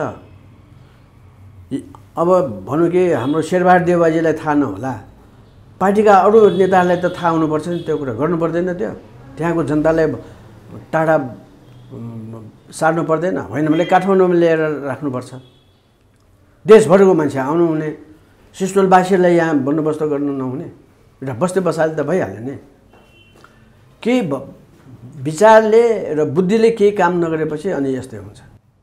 अब भनौँ कि हाम्रो शेरबहादुर देउबाजीलाई थाहा नहोला, पार्टीका अरू नेताहरूलाई त थाहा हुनुपर्छ नि। त्यो कुरा गर्नु पर्दैन। त्यहाँको जनतालाई टाढा सार्नु पर्दैन। होइन भने काठमाडौँमा ल्याएर राख्नुपर्छ। देशभरको मान्छे आउनुहुने, सिस्टोलवासीहरूलाई यहाँ बन्दोबस्त गर्नु नहुने, एउटा बस्ती बसाले त भइहाल्यो नि। केही विचारले र बुद्धिले केही काम नगरेपछि अनि यस्तै हुन्छ।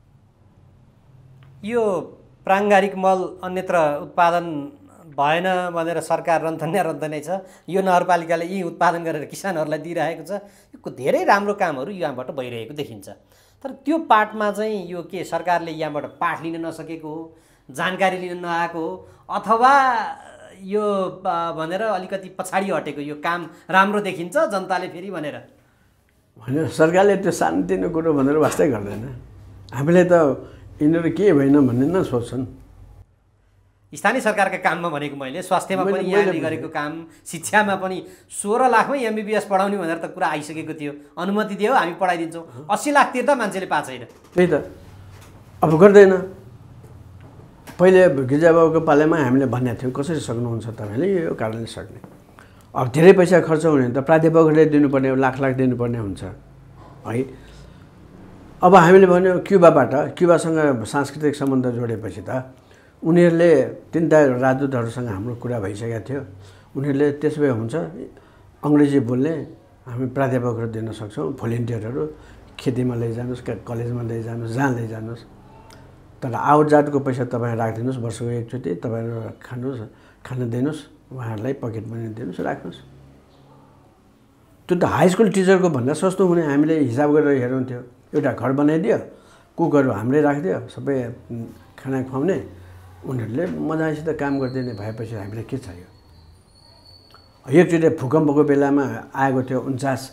यो प्राङ्गारिक मल अन्यत्र उत्पादन भएन भनेर सरकार रन्थन्या छ। यो नगरपालिकाले यी उत्पादन गरेर किसानहरूलाई दिइरहेको छ। यो धेरै राम्रो कामहरू यहाँबाट भइरहेको देखिन्छ। तर त्यो पाठमा चाहिँ यो के सरकारले यहाँबाट पाठ लिन नसकेको हो, जानकारी लिन नआएको हो, अथवा यो भनेर अलिकति पछाडि हटेको, यो काम राम्रो देखिन्छ जनताले फेरि भनेर होइन। सरकारले त्यो सानोतिनो कुरो भनेर वास्तै गर्दैन। हामीले त यिनीहरू के भएन भन्ने न सोच्छन्। स्थानीय सरकारका काममा भनेको मैले स्वास्थ्यमा पनि यहाँले गरेको काम, शिक्षामा पनि 16 लाखमै MBBS पढाउने भनेर त कुरा आइसकेको थियो। अनुमति दियो हामी पढाइदिन्छौँ। 80 लाख तिर्दा मान्छेले पाएको छैन। त्यही त अब गर्दैन। पहिले गिरिजाबाबुको पालामा हामीले भनेको थियौँ कसरी सक्नुहुन्छ तपाईँले, यो कारणले सक्ने। अब धेरै पैसा खर्च हुने त प्राध्यापकहरूले दिनुपर्ने, लाख दिनुपर्ने हुन्छ है। अब हामीले भन्यो क्युबासँग सांस्कृतिक सम्बन्ध जोडेपछि त उनीहरूले 3टा राजदूतहरूसँग हाम्रो कुरा भइसकेको थियो। उनीहरूले त्यसो भए हुन्छ अङ्ग्रेजी बोल्ने हामी प्राध्यापकहरू दिन सक्छौँ, भोलिन्टियरहरू खेतीमा लैजानुहोस्, कलेजमा लैजानुहोस्, जहाँ लैजानुहोस्, तर आवतजातको पैसा तपाईँ राखिदिनुहोस्, वर्षको एकचोटि तपाईँहरू खान दिनुहोस्, उहाँहरूलाई पकेट मनी दिनुहोस्, राख्नुहोस्। त्यो त हाई स्कुल टिचरको भन्दा सस्तो हुने हामीले हिसाब गरेर हेर्नुहुन्थ्यो। एउटा घर बनाइदियो, कुकहरू हाम्रै राखिदियो, सबै खाना खुवाउने, उनीहरूले मजासित काम गरिदिने भएपछि हामीलाई के चाहियो। एकचोटि भूकम्पको बेलामा आएको थियो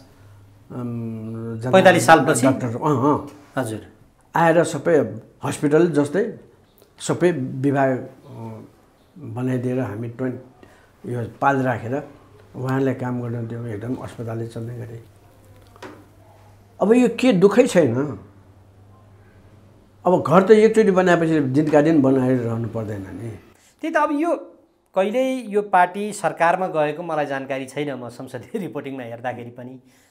45 सालपछि डाक्टर हजुर आएर सबै हस्पिटल जस्तै सबै विभाग बनाइदिएर हामी यो पाल राखेर उहाँहरूले काम गर्न दियौँ, एकदम अस्पतालले चल्ने गरे। अब यो के दुःखै छैन। अब घर त एकचोटि बनाएपछि दिनका दिन बनाइरहनु पर्दैन नि। त्यही त अब यो कहिल्यै यो पार्टी सरकारमा गएको मलाई जानकारी छैन। म संसदीय रिपोर्टिङमा हेर्दाखेरि पनि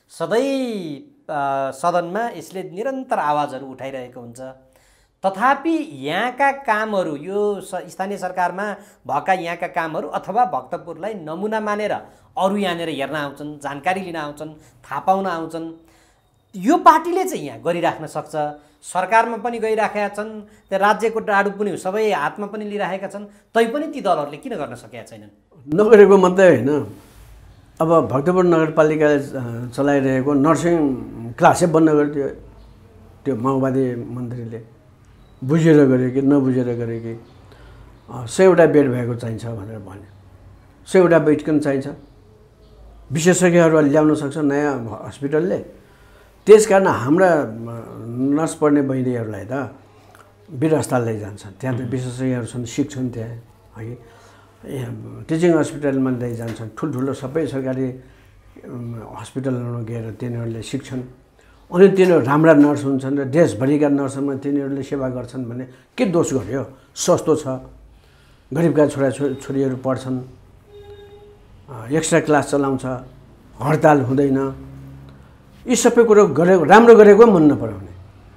सधैँ सदनमा यसले निरन्तर आवाजहरू उठाइरहेको हुन्छ। तथापि यहाँका कामहरू, यो स्थानीय सरकारमा भएका यहाँका कामहरू अथवा भक्तपुरलाई नमुना मानेर अरू यहाँनिर हेर्न आउँछन्, जानकारी लिन आउँछन्, थाहा पाउन आउँछन्। यो पार्टीले चाहिँ यहाँ गरिराख्न सक्छ। सरकारमा पनि गइराखेका छन्, त्यो राज्यको डाडु पनि सबै हातमा पनि लिइराखेका छन्, तैपनि ती दलहरूले किन गर्न सकेका छैनन्? नगरेको मात्रै होइन। अब भक्तपुर नगरपालिकाले चलाइरहेको नर्सिङ क्लासै बन्द गरिदियो त्यो माओवादी मन्त्रीले। बुझेर गरे कि नबुझेर गरे कि 100वटा बेड भएको चाहिन्छ भनेर भन्यो। 100वटा बेड पनि चाहिन्छ, विशेषज्ञहरू ल्याउन सक्छ नयाँ हस्पिटलले। त्यसकारण हाम्रा नर्स पढ्ने बहिनीहरूलाई त वीर अस्पताल लैजान्छन्, त्यहाँ त विशेषज्ञहरू छन्, सिक्छन् त्यहाँ है। टिचिङ हस्पिटलमा लैजान्छन्, ठुल्ठुलो सबै सरकारी हस्पिटलहरूमा गएर तिनीहरूले सिक्छन्। अनि तिनीहरू राम्रा नर्स हुन्छन् र देशभरिका नर्सहरूमा तिनीहरूले सेवा गर्छन् भने के दोष गर्यो? सस्तो छ, गरिबका छोराछोरीहरू पढ्छन्, एक्स्ट्रा क्लास चलाउँछ, हडताल हुँदैन। यी सबै कुरो गरेको राम्रो गरेको मन नपराउने,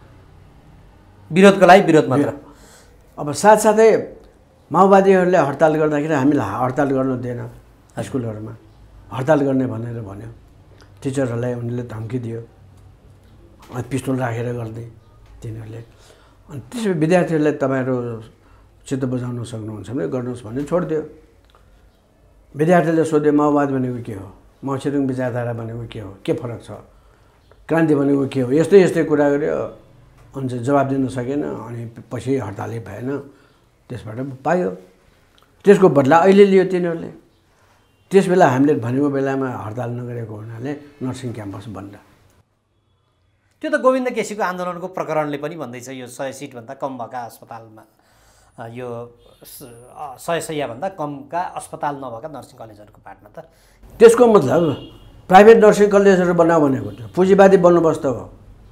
विरोधको लागि विरोध मात्र। अब साथसाथै माओवादीहरूले हडताल गर्दाखेरि हामीलाई हडताल गर्नु दिएन, स्कुलहरूमा हडताल गर्ने भनेर भन्यो। टिचरहरूलाई उनीहरूले धम्की दियो, अनि पिस्तोल राखेर गर्दै तिनीहरूले। अनि त्यसपछि विद्यार्थीहरूलाई तपाईँहरू चित्त बुझाउन सक्नुहुन्छ भने गर्नुहोस् भन्ने छोडिदियो। विद्यार्थीले सोध्यो माओवादी भनेको के हो, माओवादी विचारधारा भनेको के हो, के फरक छ, क्रान्ति भनेको के हो, यस्तै यस्तै कुरा गर्यो। अनि चाहिँ जवाब दिन सकेन, अनि पछि हडतालै भएन, त्यसबाट पायो। त्यसको बदला अहिले लियो तिनीहरूले। त्यस बेला हामीले भनेको बेलामा हडताल नगरेको हुनाले नर्सिङ क्याम्पस बन्द। त्यो त गोविन्द केसीको आन्दोलनको प्रकरणले पनि भन्दैछ यो 100 सिटभन्दा कम भएका अस्पतालमा, यो 100 शय्याभन्दा कमका अस्पताल नभएका नर्सिङ कलेजहरूको पाटमा त। त्यसको मतलब प्राइभेट नर्सिङ कलेजहरू बनाऊ भनेको त्यो पुँजीवादी बन्दोबस्त हो।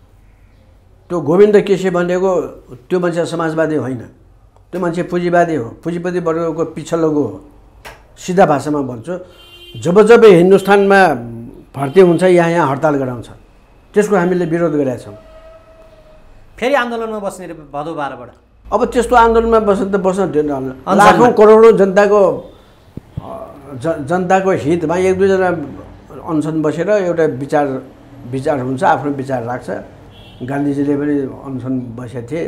त्यो गोविन्द केसी भनेको त्यो मान्छे समाजवादी होइन, त्यो मान्छे पुँजीवादी हो, पुँजीपति वर्गको पिछलको हो। सिधा भाषामा भन्छु, जब जब हिन्दुस्तानमा भर्ती हुन्छ यहाँ हडताल गराउँछ, त्यसको हामीले विरोध गरेका छौँ। फेरि आन्दोलनमा बस्ने भदौ 12बाट अब त्यस्तो आन्दोलनमा बस्न दिएन। लाखौँ करोडौँ जनताको हितमा एक दुईजना अनसन बसेर एउटा विचार हुन्छ, आफ्नो विचार राख्छ। गान्धीजीले पनि अनसन बसेका थिए।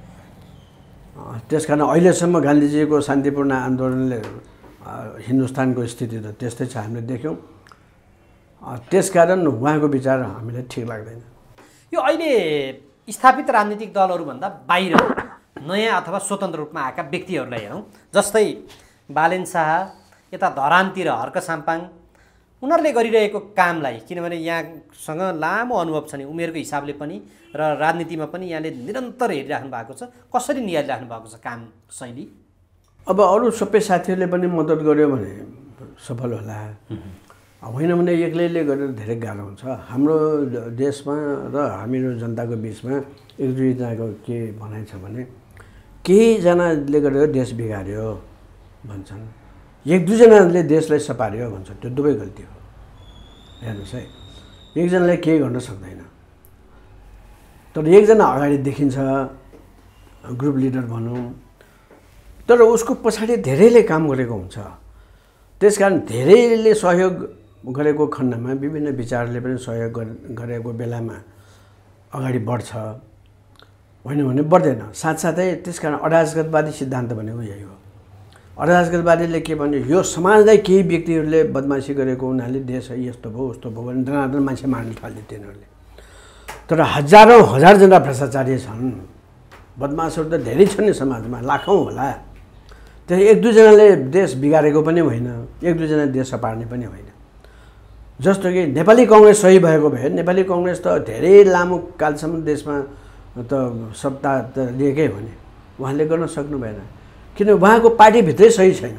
त्यसकारण अहिलेसम्म गान्धीजीको शान्तिपूर्ण आन्दोलनले हिन्दुस्तानको स्थिति त त्यस्तै छ, हामीले देख्यौँ। त्यसकारण उहाँको विचार हामीलाई ठिक लाग्दैन। यो अहिले स्थापित राजनीतिक दलहरूभन्दा बाहिर नयाँ अथवा स्वतन्त्र रूपमा आएका व्यक्तिहरूलाई हेरौँ, जस्तै बालेन शाह, यता धरानतिर हर्क साम्पाङ, उनीहरूले गरिरहेको कामलाई, किनभने यहाँसँग लामो अनुभव छ नि उमेरको हिसाबले पनि र राजनीतिमा पनि यहाँले निरन्तर हेरिराख्नु भएको छ, कसरी निहालिराख्नु भएको छ काम शैली? अब अरू सबै साथीहरूले पनि मद्दत गर्यो भने सफल होला, होइन भने एक्लैले गरेर धेरै गाह्रो हुन्छ। हाम्रो देशमा र हामीहरू जनताको बिचमा एक दुईजनाको के भनाइ छ भने केहीजनाले गरेर देश बिगार्यो भन्छन्, एक दुईजनाले देशलाई सपार्यो भन्छ। त्यो दुवै गल्ती हो। हेर्नुहोस् है, एकजनाले केही गर्न सक्दैन, तर एकजना अगाडि देखिन्छ, ग्रुप लिडर भनौँ, तर उसको पछाडि धेरैले काम गरेको हुन्छ। त्यसकारण धेरैले सहयोग गरेको खण्डमा विभिन्न विचारले पनि सहयोग गरेको बेलामा अगाडि बढ्छ, होइन भने बढ्दैन। साथसाथै त्यसकारण अराजकतावादी सिद्धान्त भनेको यही हो। अराजकतावादीले के भन्यो, यो समाजलाई केही व्यक्तिहरूले बदमासी गरेको हुनाले देश यस्तो भयो उस्तो भयो भने दनादन मान्छे मार्न थाल्यो तिनीहरूले। तर हजारौँ हजारजना भ्रष्टाचारी छन्, बदमासहरू त धेरै छन् नि समाजमा, लाखौँ होला। त्यो एक दुईजनाले देश बिगारेको पनि होइन, एक दुईजना देश सपार्ने पनि होइन। जस्तो कि नेपाली कङ्ग्रेस सही भएको भए, नेपाली कङ्ग्रेस त धेरै लामो कालसम्म देशमा त सत्ता त लिएकै हो नि, उहाँले गर्न सक्नु भएन, किन उहाँको पार्टीभित्रै सही छैन।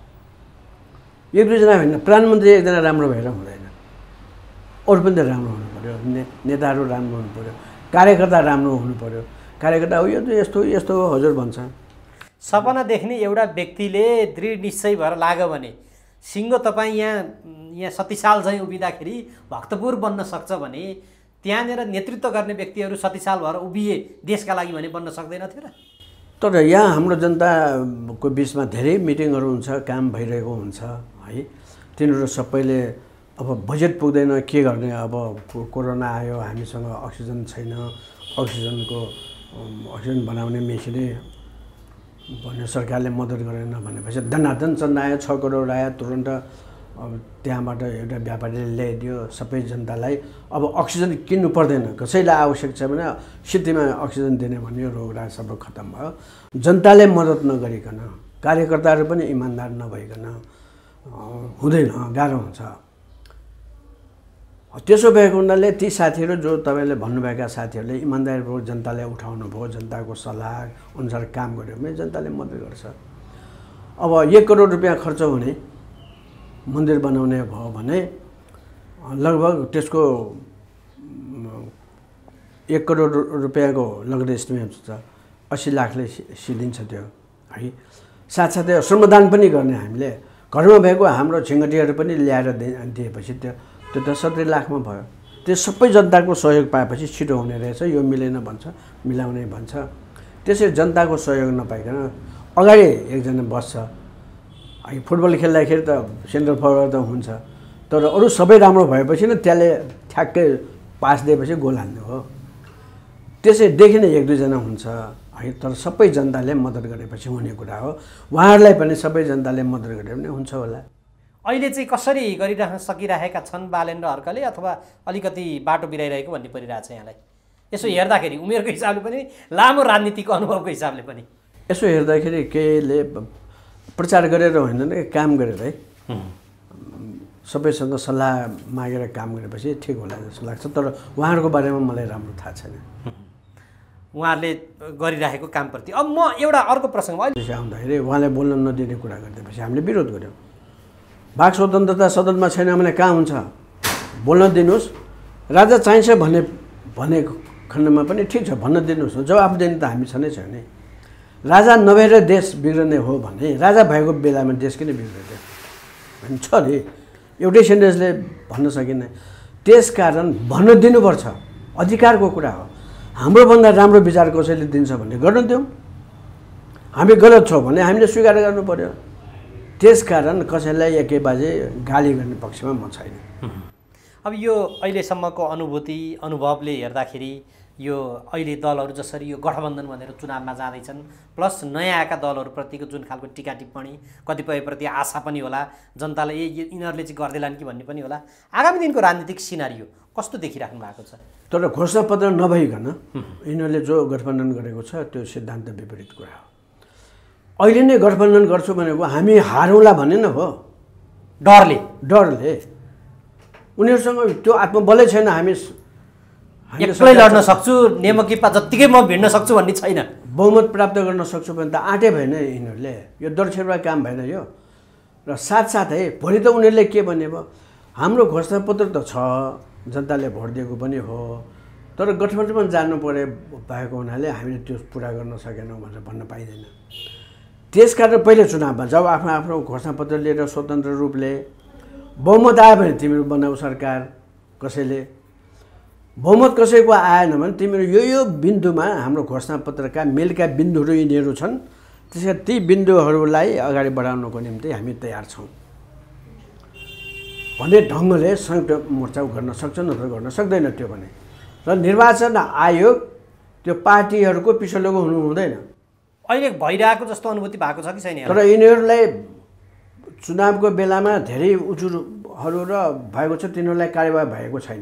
एक दुईजना होइन, प्रधानमन्त्री एकजना राम्रो भएर हुँदैन, अरू पनि त राम्रो हुनु पऱ्यो, नेताहरू राम्रो हुनु पऱ्यो, कार्यकर्ता राम्रो हुनु पऱ्यो। कार्यकर्ता हो यो त यस्तो यस्तो हो हजुर भन्छ। सपना देख्ने एउटा व्यक्तिले दृढ निश्चय भएर लाग्यो भने सिङ्गो तपाईँ यहाँ सतीसाल झैँ उभिँदाखेरि भक्तपुर बन्न सक्छ भने त्यहाँनिर नेतृत्व गर्ने व्यक्तिहरू सतीसाल भएर उभिए देशका लागि भने बन्न सक्दैन थियो र? तर यहाँ हाम्रो जनताको बिचमा धेरै मिटिङहरू हुन्छ, काम भइरहेको हुन्छ है। तिनीहरू सबैले अब बजेट पुग्दैन के गर्ने, अब कोरोना आयो, हामीसँग अक्सिजन छैन, अक्सिजन बनाउने मेसिनै भन्यो, सरकारले मद्दत गरेन भनेपछि धनाधन चन्दा आयो, 6 करोड आयो तुरन्त। अब त्यहाँबाट एउटा व्यापारीले ल्याइदियो सबै जनतालाई। अब अक्सिजन किन्नु पर्दैन, कसैलाई आवश्यक छ भने सिटीमा अक्सिजन दिने भन्यो, रोगराग सबै खत्तम भयो। जनताले मद्दत नगरिकन, कार्यकर्ताहरू पनि इमान्दार नभइकन हुँदैन, गाह्रो हुन्छ। त्यसो भएको हुनाले ती साथीहरू जो तपाईँले भन्नुभएका साथीहरूले इमान्दारीपूर्वक जनतालाई उठाउनु भयो, जनताको सल्लाह अनुसार काम गर्यो भने जनताले मद्दत गर्छ। अब 1 करोड रुपियाँ खर्च हुने मन्दिर बनाउने भयो भने लगभग त्यसको 1 करोड रुपियाँको लगभग एस्टिमेट छ, 80 लाखले सिद्धिन्छ त्यो है। साथसाथै श्रमदान पनि गर्ने हामीले, घरमा भएको हाम्रो छिङ्गटीहरू पनि ल्याएर दिएपछि त्यो त 70 लाखमा भयो। त्यो सबै जनताको सहयोग पाएपछि छिटो हुने रहेछ, यो मिलेन भन्छ, मिलाउने भन्छ। त्यसरी जनताको सहयोग नपाइकन अगाडि एकजना बस्छ। फुटबल खेल्दाखेरि त सेन्टर फरवर्ड त हुन्छ, तर अरू सबै राम्रो भएपछि न त्यसले ठ्याक्कै पास दिएपछि गोल हाल्ने हो। त्यसै देखिन 1-2 जना हुन्छ है, तर सबै जनताले मद्दत गरेपछि हुने कुरा हो। उहाँहरूलाई पनि सबै जनताले मद्दत गरे भने हुन्छ होला। अहिले चाहिँ कसरी गरिराख्न सकिरहेका छन् बालेन र हर्कले, अथवा अलिकति बाटो बिराइरहेको भन्ने परिरहेछ यहाँलाई? यसो हेर्दाखेरि उमेरको हिसाबले पनि लामो राजनीतिको अनुभवको हिसाबले पनि यसो हेर्दाखेरि केले प्रचार गरेर होइन नि, काम गरेर है, सबैसँग सल्लाह मागेर काम गरेपछि ठिक होला जस्तो लाग्छ। तर उहाँहरूको बारेमा मलाई राम्रो थाहा छैन, उहाँहरूले गरिरहेको कामप्रति। अब म एउटा अर्को प्रसङ्गमा अहिले आउँदाखेरि उहाँले बोल्न नदिने कुरा गरिदिएपछि हामीले विरोध गऱ्यौँ। वाक स्वतन्त्रता सदनमा छैन भने कहाँ हुन्छ, बोल्न दिनुहोस्। राजा चाहिन्छ भने खण्डमा पनि ठिक छ, भन्न दिनुहोस्, जवाफ दिने त हामी छँदै छ नि। राजा नभएर देश बिग्रने हो भने राजा भएको बेलामा देश किन बिग्रियो भने छ नि, एउटै सेन्टेन्सले भन्न सकिन्न। त्यसकारण भन्न दिनुपर्छ, अधिकारको कुरा हो। हाम्रोभन्दा राम्रो विचार कसैले दिन्छ भने गर्न दिउँ, हामी गलत छौँ भने हामीले स्वीकार गर्नु पर्यो। त्यसकारण कसैलाई एकै बाजे गाली गर्ने पक्षमा म छैन। अब यो अहिलेसम्मको अनुभवले हेर्दाखेरि यो अहिले दलहरू जसरी यो गठबन्धन भनेर चुनावमा जाँदैछन्, प्लस नयाँ आएका दलहरूप्रतिको जुन खालको टिका टिप्पणी, कतिपयप्रति आशा पनि होला, जनताले यिनीहरूले चाहिँ गर्दैलान् कि भन्ने पनि होला, आगामी दिनको राजनीतिक सिनारियो कस्तो देखिराख्नु भएको छ? तर घोषणापत्र नभइकन यिनीहरूले जो गठबन्धन गरेको छ त्यो सिद्धान्त विपरीत कुरा हो। अहिले नै गठबन्धन गर्छु भनेको हामी हारौँला भन्ने न हो, डरले उनीहरूसँग त्यो आत्मबलै छैन। हामी एक्लै लड्न सक्छु, नेमकिपा जत्तिकै म भिड्न सक्छु भन्ने छैन। बहुमत प्राप्त गर्न सक्छु भने त आँटे भएन यिनीहरूले, यो दरछेरमा काम भएन यो। र साथसाथै भोलि त उनीहरूले के भन्ने भयो, हाम्रो घोषणापत्र त छ, जनताले भोट दिएको पनि हो, तर गठबन्धनमा जानु पर्ने भएको हुनाले हामीले त्यो पुरा गर्न सकेनौँ भनेर भन्न पाइँदैन। त्यसकारण पहिले चुनावमा जब आफ्नो आफ्नो घोषणापत्र लिएर स्वतन्त्र रूपले बहुमत आयो भने तिमीहरू बनाऊ सरकार, कसैले बहुमत कसैको आएन भने तिमीहरू यो बिन्दुमा हाम्रो घोषणापत्रका मेलका बिन्दुहरू यिनीहरू छन्, त्यसै ती बिन्दुहरूलाई अगाडि बढाउनको निम्ति हामी तयार छौँ भन्ने ढङ्गले संयुक्त मोर्चा गर्न सक्छ, नत्र गर्न सक्दैन त्यो भने। र निर्वाचन आयोग त्यो पार्टीहरूको पिछलोको हुनु हुँदैन। अहिले भइरहेको जस्तो अनुभूति भएको छ कि छैन? तर यिनीहरूलाई चुनावको बेलामा धेरै उजुरहरू र भएको छ, तिनीहरूलाई कार्यवाही भएको छैन।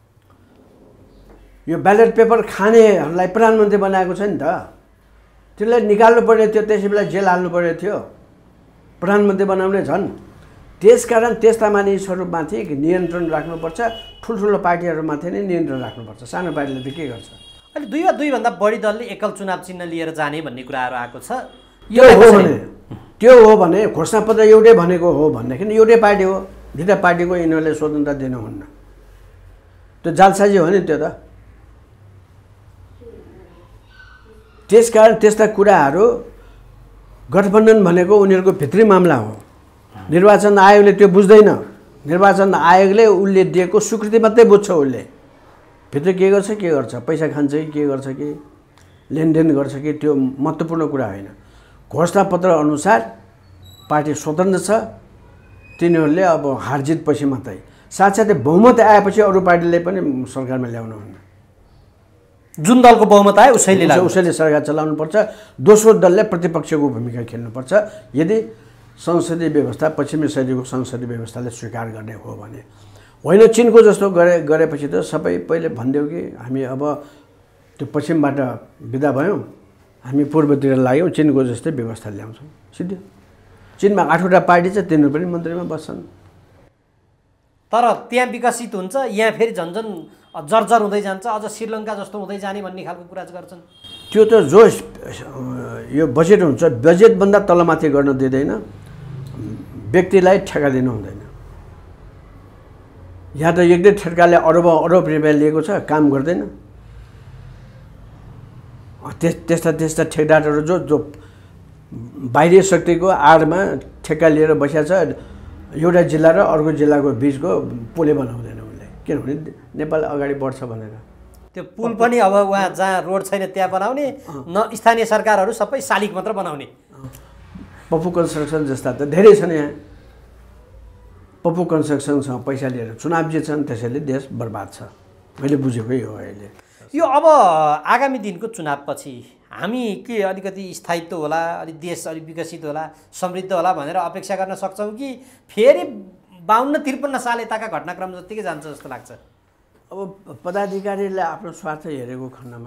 यो ब्यालेट पेपर खानेहरूलाई प्रधानमन्त्री बनाएको छ नि त, त्यसलाई निकाल्नु पर्ने थियो, त्यसै बेला जेल हाल्नु पर्ने थियो, प्रधानमन्त्री बनाउने झन्। त्यसकारण त्यस्ता मानिसहरूमाथि नियन्त्रण राख्नुपर्छ, ठुल्ठुलो पार्टीहरूमाथि नै नियन्त्रण राख्नुपर्छ, सानो पार्टीले त के गर्छ? अहिले दुई वा दुईभन्दा बढी दलले एकल चुनाव चिन्ह लिएर जाने भन्ने कुराहरू आएको छ। त्यो हो भने घोषणापत्र एउटै भनेको हो भनेदेखि एउटै पार्टी हो, दुईवटा पार्टीको यिनीहरूले स्वतन्त्रता दिनुहुन्न, त्यो जालसाजी हो नि त्यो त। त्यसकारण त्यस्ता कुराहरू गठबन्धन भनेको उनीहरूको भित्री मामला हो। निर्वाचन आयोगले त्यो बुझ्दैन। निर्वाचन आयोगले उसले दिएको स्वीकृति मात्रै बुझ्छ, उसले भित्र के गर्छ, पैसा खान्छ कि के गर्छ कि लेनदेन गर्छ कि त्यो महत्त्वपूर्ण कुरा होइन। घोषणापत्र अनुसार पार्टी स्वतन्त्र छ, तिनीहरूले अब हारजित पछि मात्रै, साथसाथै बहुमत आएपछि अरू पार्टीले पनि सरकारमा ल्याउनुहुन्न। जुन दलको बहुमत आयो उसैले सरकार चलाउनुपर्छ, दोस्रो दलले प्रतिपक्षको भूमिका खेल्नुपर्छ यदि संसदीय व्यवस्था, पश्चिमी शैलीको संसदीय व्यवस्थाले स्वीकार गर्ने हो भने। होइन चिनको जस्तो गरेपछि त सबै पहिले भनिदेऊ कि हामी अब त्यो पश्चिमबाट बिदा भयौँ, हामी पूर्वतिर लाग्यौँ, चिनको जस्तै व्यवस्था ल्याउँछौँ सिधै। चिनमा 8वटा पार्टी छ, तिनीहरू पनि मन्त्रीमा बस्छन्। तर त्यहाँ विकसित हुन्छ, यहाँ फेरि झन्झन जर्जर हुँदै जान्छ, अझ श्रीलङ्का जस्तो हुँदै जाने भन्ने खालको कुरा गर्छन्। त्यो त जो यो बजेट हुन्छ, बजेटभन्दा तलमाथि गर्न दिँदैन, व्यक्तिलाई ठेक्का दिनु हुँदैन। यहाँ त एक दुई ठेक्काले अरब रुपियाँ लिएको छ, काम गर्दैन। त्यस्ता ठेकदारहरू जो बाहिरी शक्तिको आडमा ठेक्का लिएर बसेको छ, एउटा जिल्ला र अर्को जिल्लाको बिचको पुलै बनाउँदैन उसले, किनभने नेपाल अगाडि बढ्छ भनेर। त्यो पुल पनि अब वहाँ जहाँ रोड छैन त्यहाँ बनाउने, न स्थानीय सरकारहरू सबै शालिग मात्र बनाउने। पप्पु कन्स्ट्रक्सन जस्ता त धेरै छन् यहाँ। पप्पु कन्स्ट्रक्सनसँग पैसा लिएर चुनाव जित्छन्, त्यसैले देश बर्बाद छ। मैले बुझेकै हो अहिले। यो अब आगामी दिनको चुनावपछि हामी के अलिकति स्थायित्व होला, अलिक देश अलिक विकसित होला, समृद्ध होला भनेर अपेक्षा गर्न सक्छौँ कि फेरि 52-53 साल यताका घटनाक्रम जत्तिकै जान्छ जस्तो लाग्छ? अब पदाधिकारीले आफ्नो स्वार्थ हेरेको खण्डमा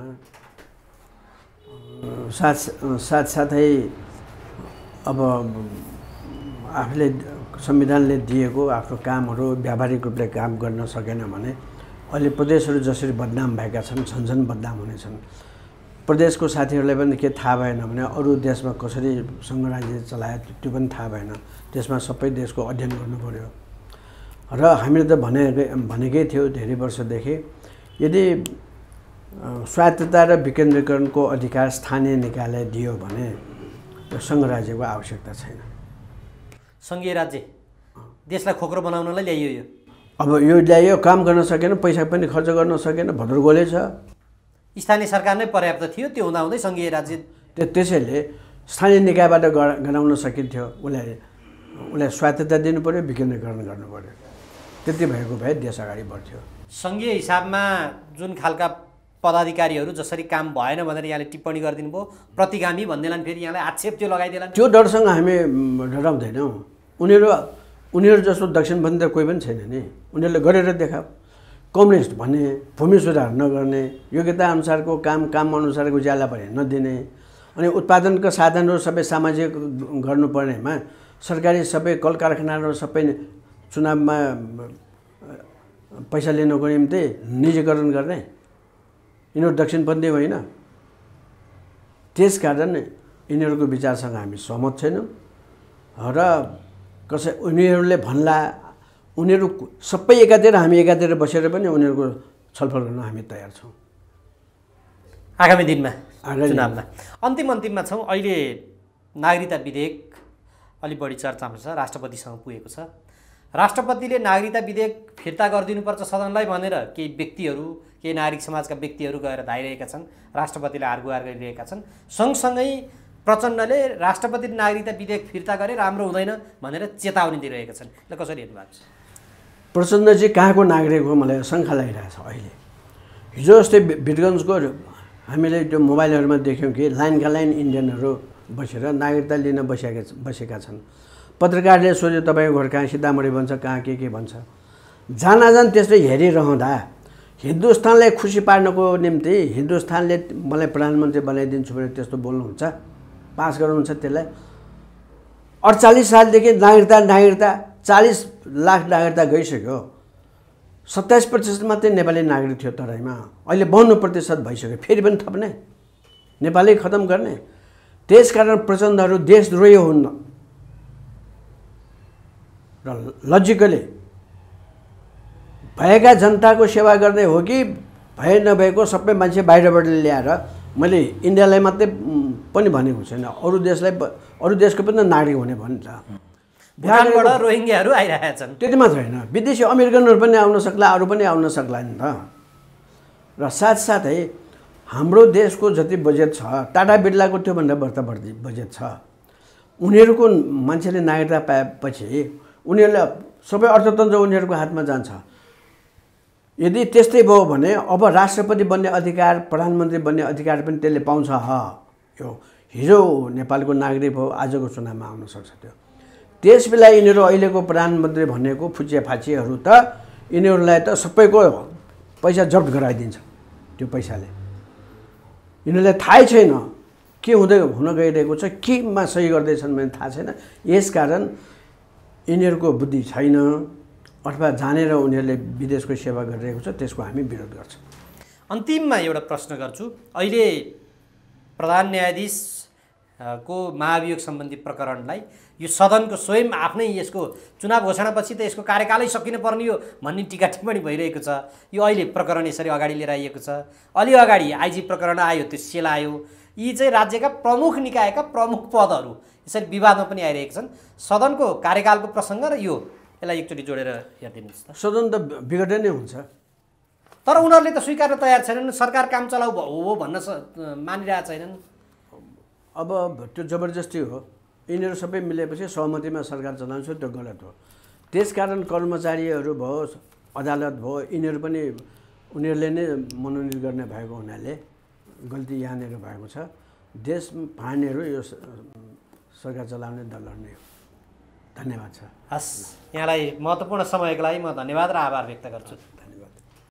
साथसाथै अब आफूले संविधानले दिएको आफ्नो कामहरू व्यावहारिक रूपले काम गर्न सकेन भने अहिले प्रदेशहरू जसरी बदनाम भएका छन्, झन्झन बदनाम हुनेछन्। प्रदेशको साथीहरूलाई पनि के थाहा भएन भने अरू देशमा कसरी सङ्घराज्य चलायो त्यो पनि थाहा भएन। त्यसमा सबै देशको अध्ययन गर्नु पर्यो। र हामीले त भनेकै थियो धेरै वर्षदेखि, यदि स्वायत्तता र विकेन्द्रीकरणको अधिकार स्थानीय निकायलाई दियो भने सङ्घराज्यको आवश्यकता छैन। सङ्घीय राज्य देशलाई खोक्रो बनाउनलाई ल्याइयो यो। अब यो ल्याइयो, काम गर्न सकेन, पैसा पनि खर्च गर्न सकेन, भद्रगोले छ। स्थानीय सरकार नै पर्याप्त थियो, त्यो हुँदाहुँदै सङ्घीय राज्य। त्यसैले स्थानीय निकायबाट गराउन सकिन्थ्यो। उसलाई स्वायत्तता दिनु पर्यो, विकेन्द्रीकरण गर्नु पर्यो। त्यति भएको भए देश अगाडि बढ्थ्यो। सङ्घीय हिसाबमा जुन खालका पदाधिकारीहरू जसरी काम भएन भनेर यहाँले टिप्पणी गरिदिनु भयो, प्रतिगामी भन्दैलान्, फेरि यहाँलाई आक्षेप त्यो लगाइदिएला। त्यो डरसँग हामी डराउँदैनौँ। उनीहरू जस्तो दक्षिणपन्थी त कोही पनि छैन नि। उनीहरूले गरेर देखाओ। कम्युनिस्ट भन्ने, भूमि सुधार नगर्ने, योग्यता अनुसारको काम अनुसारको ज्याला पनि नदिने, अनि उत्पादनका साधनहरू सबै सामाजिक गर्नुपर्नेमा सरकारी सबै कल कारखानाहरू सबै चुनावमा पैसा लिनको निम्ति निजीकरण गर्ने, यिनीहरू दक्षिणपन्थी होइन। त्यसकारण यिनीहरूको विचारसँग हामी सहमत छैनौँ र उनीहरूले भन्ला, उनीहरू सबै एकातिर हामी एकातिर बसेर पनि उनीहरूको छलफल गर्न हामी तयार छौँ आगामी दिनमा चुनावमा। अन्तिममा छौँ। अहिले नागरिकता विधेयक अलि बढी चर्चामा छ, राष्ट्रपतिसँग पुगेको छ। राष्ट्रपतिले नागरिकता विधेयक फिर्ता गरिदिनुपर्छ सदनलाई भनेर केही व्यक्तिहरू, केही नागरिक समाजका व्यक्तिहरू गएर धाइरहेका छन्, राष्ट्रपतिलाई हारगुहार गरिरहेका छन्। सँगसँगै प्रचण्डले राष्ट्रपतिले नागरिकता विधेयक फिर्ता गरे राम्रो हुँदैन भनेर चेतावनी दिइरहेका छन्। ल कसरी हेर्नु भएको छ? प्रचण्ड चाहिँ कहाँको नागरिक हो मलाई शङ्का लागिरहेछ अहिले। हिजो अस्ति वीरगन्जको हामीले त्यो मोबाइलहरूमा देख्यौँ कि लाइनका लाइन इन्डियनहरू बसेर नागरिकता लिन बसेका छन्। पत्रकारले सोध्यो तपाईँको घर कहाँ, सीतामढी भन्छ, कहाँ के भन्छ। जान त्यसले हेरिरहँदा हिन्दुस्तानलाई खुसी पार्नको निम्ति हिन्दुस्तानले मलाई प्रधानमन्त्री बनाइदिन्छु भनेर त्यस्तो बोल्नुहुन्छ, पास गर्नुहुन्छ त्यसलाई। 48 सालदेखि नागरिकता 40 लाख नागरिकता गइसक्यो। 27% मात्रै नेपाली नागरिक थियो तराईमा, अहिले 52% भइसक्यो। फेरि पनि थप्ने, नेपाली खतम गर्ने। त्यसकारण प्रचण्डहरू देशद्रोही हुन्न र लजिकली भएका जनताको सेवा गर्ने हो कि भए नभएको सबै मान्छे बाहिरबाट ल्याएर, मैले इन्डियालाई मात्रै पनि भनेको छैन, अरू देशको पनि नागरिक हुने भन्छ। भुटानबाट रोहिङ्ग्याहरू आइरहेका छन्, त्यति मात्र होइन, विदेशी अमेरिकनहरू पनि आउन सक्ला, अरू पनि आउन सक्ला नि त। र साथसाथै हाम्रो देशको जति बजेट छ, टाटा बिर्लाको त्योभन्दा बढी बजेट छ। उनीहरूको मान्छेले नागरिकता पाएपछि उनीहरूलाई सबै अर्थतन्त्र उनीहरूको हातमा जान्छ। यदि त्यस्तै भयो भने अब राष्ट्रपति बन्ने अधिकार, प्रधानमन्त्री बन्ने अधिकार पनि त्यसले पाउँछ। यो हिजो नेपालको नागरिक हो, आजको चुनावमा आउन सक्छ त्यो। त्यसबेला यिनीहरू अहिलेको प्रधानमन्त्री भनेको फुचियाफाचीहरू त यिनीहरूलाई त सबैको पैसा जफ्त गराइदिन्छ। त्यो पैसाले यिनीहरूलाई थाहै छैन के हुन गइरहेको छ, केमा सही गर्दैछन् भने थाहा छैन। यसकारण यिनीहरूको बुद्धि छैन अथवा जानेर उनीहरूले विदेशको सेवा गरिरहेको छ, त्यसको हामी विरोध गर्छौँ। अन्तिममा एउटा प्रश्न गर्छु। अहिले प्रधान न्यायाधीशको महाभियोग सम्बन्धी प्रकरणलाई यो सदनको स्वयं आफ्नै यसको चुनाव घोषणापछि त यसको कार्यकालै सकिनुपर्ने हो भन्ने टिका टिप्पणी भइरहेको छ। यो अहिले प्रकरण यसरी अगाडि लिएर आइएको छ। अलि अगाडि आइजी प्रकरण आयो, त्यो सेल आयो। यी चाहिँ राज्यका प्रमुख निकायका प्रमुख पदहरू यसरी विवादमा पनि आइरहेका छन्। सदनको कार्यकालको प्रसङ्ग र यसलाई एकचोटि जोडेर हेरिदिनुहोस् त। सदन त विघटन नै हुन्छ, तर उनीहरूले त स्वीकार्न तयार छैनन्। सरकार काम चलाउ हो भन्न मानिरहेका छैनन्। अब त्यो जबरजस्ती हो। यिनीहरू सबै मिलेपछि सहमतिमा सरकार चलाउँछ, त्यो गलत हो। त्यसकारण कर्मचारीहरू भयो, अदालत भयो, यिनीहरू पनि उनीहरूले नै मनोनित गर्ने भएको हुनाले गल्ती यहाँनिर भएको छ। देश फाड्नेहरू यो सरकार चलाउने दलहरू नै हो। धन्यवाद छ। हस्, यहाँलाई महत्त्वपूर्ण समयको लागि म धन्यवाद र आभार व्यक्त गर्छु।